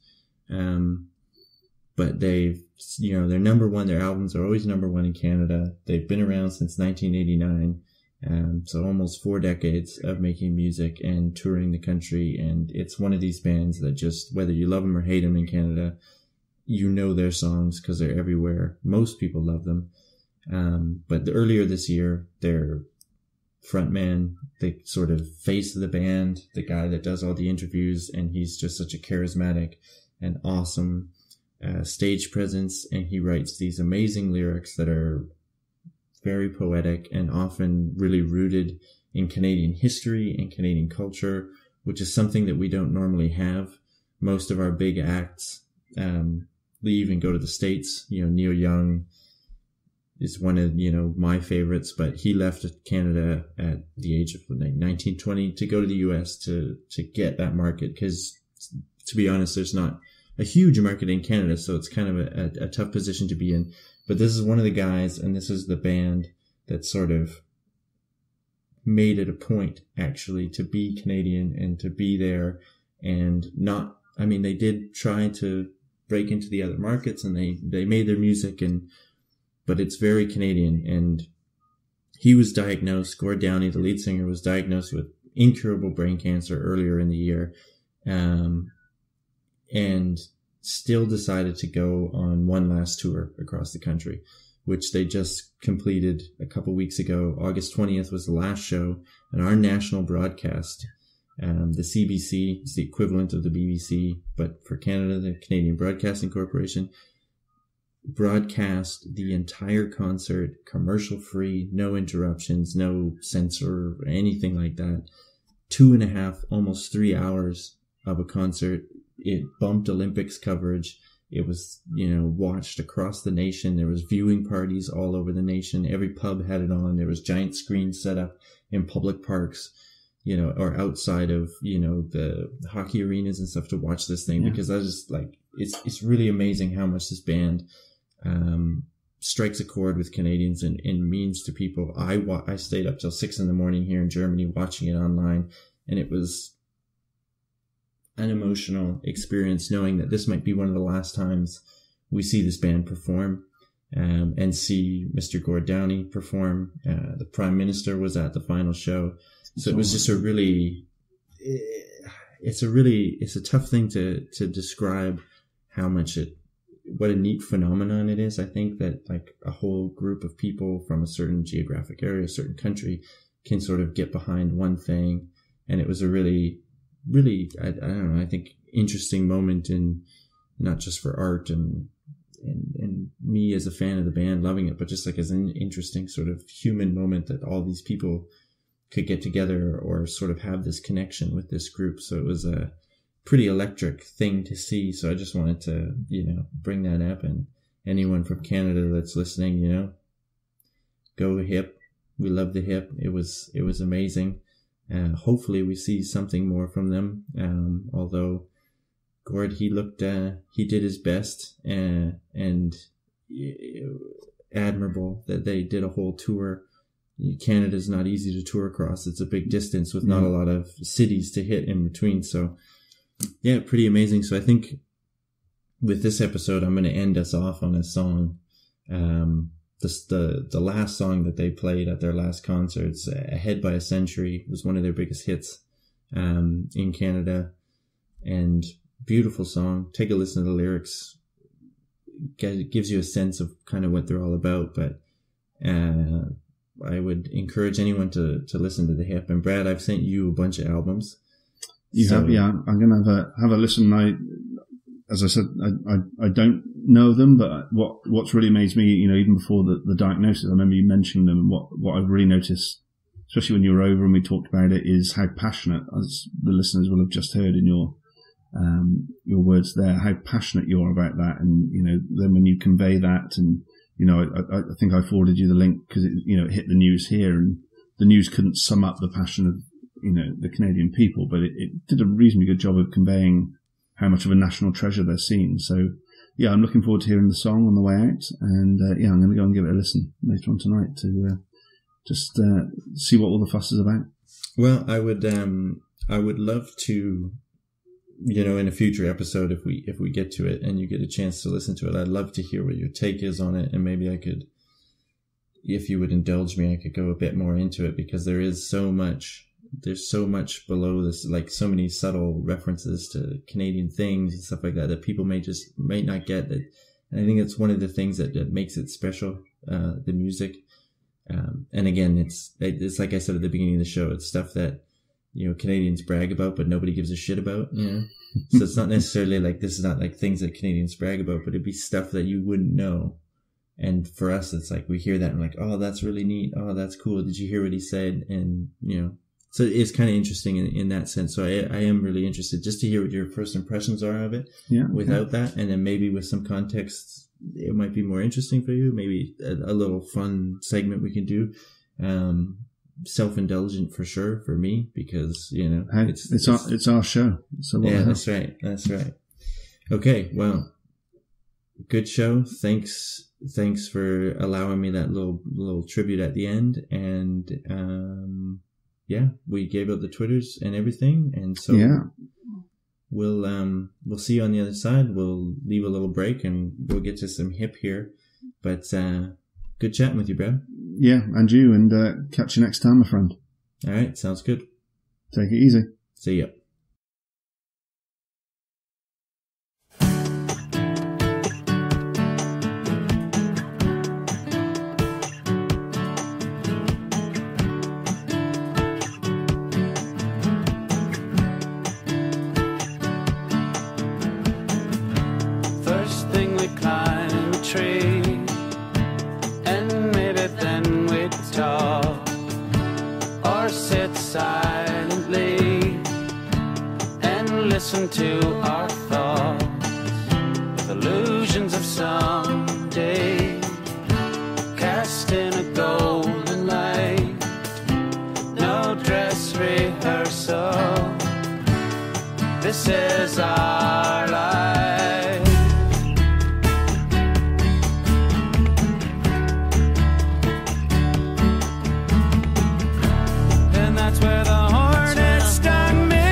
S2: But they're number one. Their albums are always number one in Canada. They've been around since 1989. So almost 4 decades of making music and touring the country. And it's one of these bands that just, whether you love them or hate them in Canada, you know their songs because they're everywhere. Most people love them. But earlier this year, their frontman, the sort of face of the band, the guy that does all the interviews, and he's just such a charismatic and awesome stage presence, and he writes these amazing lyrics that are very poetic and often really rooted in Canadian history and Canadian culture, which is something that we don't normally have. Most of our big acts leave and go to the States. Neil Young is one of, my favorites, but he left Canada at the age of 19, 20 to go to the US to get that market, because to be honest, there's not a huge market in Canada, so it's kind of a tough position to be in. But this is one of the guys, and this is the band that sort of made it a point, actually, to be Canadian and to be there, and they did try to break into the other markets, and they made their music, but it's very Canadian. And he was diagnosed, Gord Downie, the lead singer, was diagnosed with incurable brain cancer earlier in the year. And still decided to go on one last tour across the country, which they just completed a couple weeks ago. August 20th was the last show, and our national broadcast, the CBC, is the equivalent of the BBC, but for Canada, the Canadian Broadcasting Corporation, broadcast the entire concert, commercial-free, no interruptions, no censor, or anything like that. 2.5, almost 3 hours of a concert. It bumped Olympics coverage. It was, watched across the nation. There was viewing parties all over the nation. Every pub had it on. There was giant screens set up in public parks, or outside of, the hockey arenas and stuff to watch this thing. Yeah. Because I just it's really amazing how much this band strikes a chord with Canadians and means to people. I stayed up till 6 a.m. here in Germany watching it online, and it was an emotional experience knowing that this might be one of the last times we see this band perform, and see Mr. Gord Downie perform. The Prime Minister was at the final show. So it was just it's a tough thing to describe how much what a neat phenomenon it is. I think that a whole group of people from a certain geographic area, a certain country, can sort of get behind one thing. And it was a really, I don't know, I think interesting moment, in not just for art and me as a fan of the band loving it, but just as an interesting sort of human moment that all these people could get together or sort of have this connection with this group. So it was a pretty electric thing to see. So I just wanted to, bring that up, and anyone from Canada that's listening, Go Hip. We love the Hip. It was amazing. Hopefully we see something more from them. Although Gord, he did his best, and admirable that they did a whole tour. Canada's not easy to tour across. It's a big distance with not a lot of cities to hit in between. So yeah, pretty amazing. So I think with this episode, I'm going to end us off on a song. The last song that they played at their last concerts, Ahead by a Century, was one of their biggest hits in Canada, and beautiful song. Take a listen to the lyrics. It gives you a sense of kind of what they're all about, but I would encourage anyone to listen to the Hip. And Brad, I've sent you a bunch of albums.
S1: You have, yeah. I'm going to have a listen. As I said, I don't know them, but what's really amazed me, even before the diagnosis, I remember you mentioning them, and what I've really noticed, especially when you were over and we talked about it, is how passionate, as the listeners will have just heard in your words there, how passionate you are about that. And, then when you convey that, and, I think I forwarded you the link because it hit the news here, and the news couldn't sum up the passion of, the Canadian people, but it did a reasonably good job of conveying how much of a national treasure they're seen. So yeah, I'm looking forward to hearing the song on the way out, and I'm going to go and give it a listen later on tonight to just see what all the fuss is about.
S2: Well, I would love to, in a future episode, if we get to it and you get a chance to listen to it, I'd love to hear what your take is on it, and maybe I could, if you would indulge me, I could go a bit more into it, because there's so much below this, like so many subtle references to Canadian things and stuff like that people might not get that. And I think it's one of the things that makes it special, the music. And again, it's like I said at the beginning of the show, it's stuff that, Canadians brag about, but nobody gives a shit about, So it's not necessarily like, this is not like things that Canadians brag about, but it'd be stuff that you wouldn't know. And for us, it's like, we hear that and we're like, oh, that's really neat. Oh, that's cool. Did you hear what he said? And, so it's kind of interesting in that sense. So I am really interested just to hear what your first impressions are of it without that. And then maybe with some context, it might be more interesting for you. Maybe a little fun segment we can do. Self-indulgent for sure for me, because,
S1: it's our show. So
S2: yeah, that's right. Okay. Well, good show. Thanks for allowing me that little tribute at the end. And, we gave out the Twitters and everything, and so we'll see you on the other side. We'll leave a little break and we'll get to some Hip here. But good chatting with you, Brad.
S1: Yeah, and you, and catch you next time, my friend.
S2: All right, sounds good.
S1: Take it easy.
S2: See ya.
S3: Listen to our thoughts with illusions of someday, cast in a golden light. No dress rehearsal, this is our life. And that's where the hornet stung me.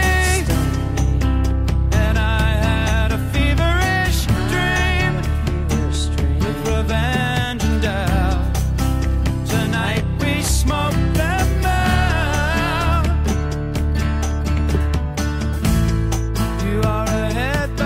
S3: Head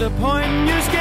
S3: disappoint you.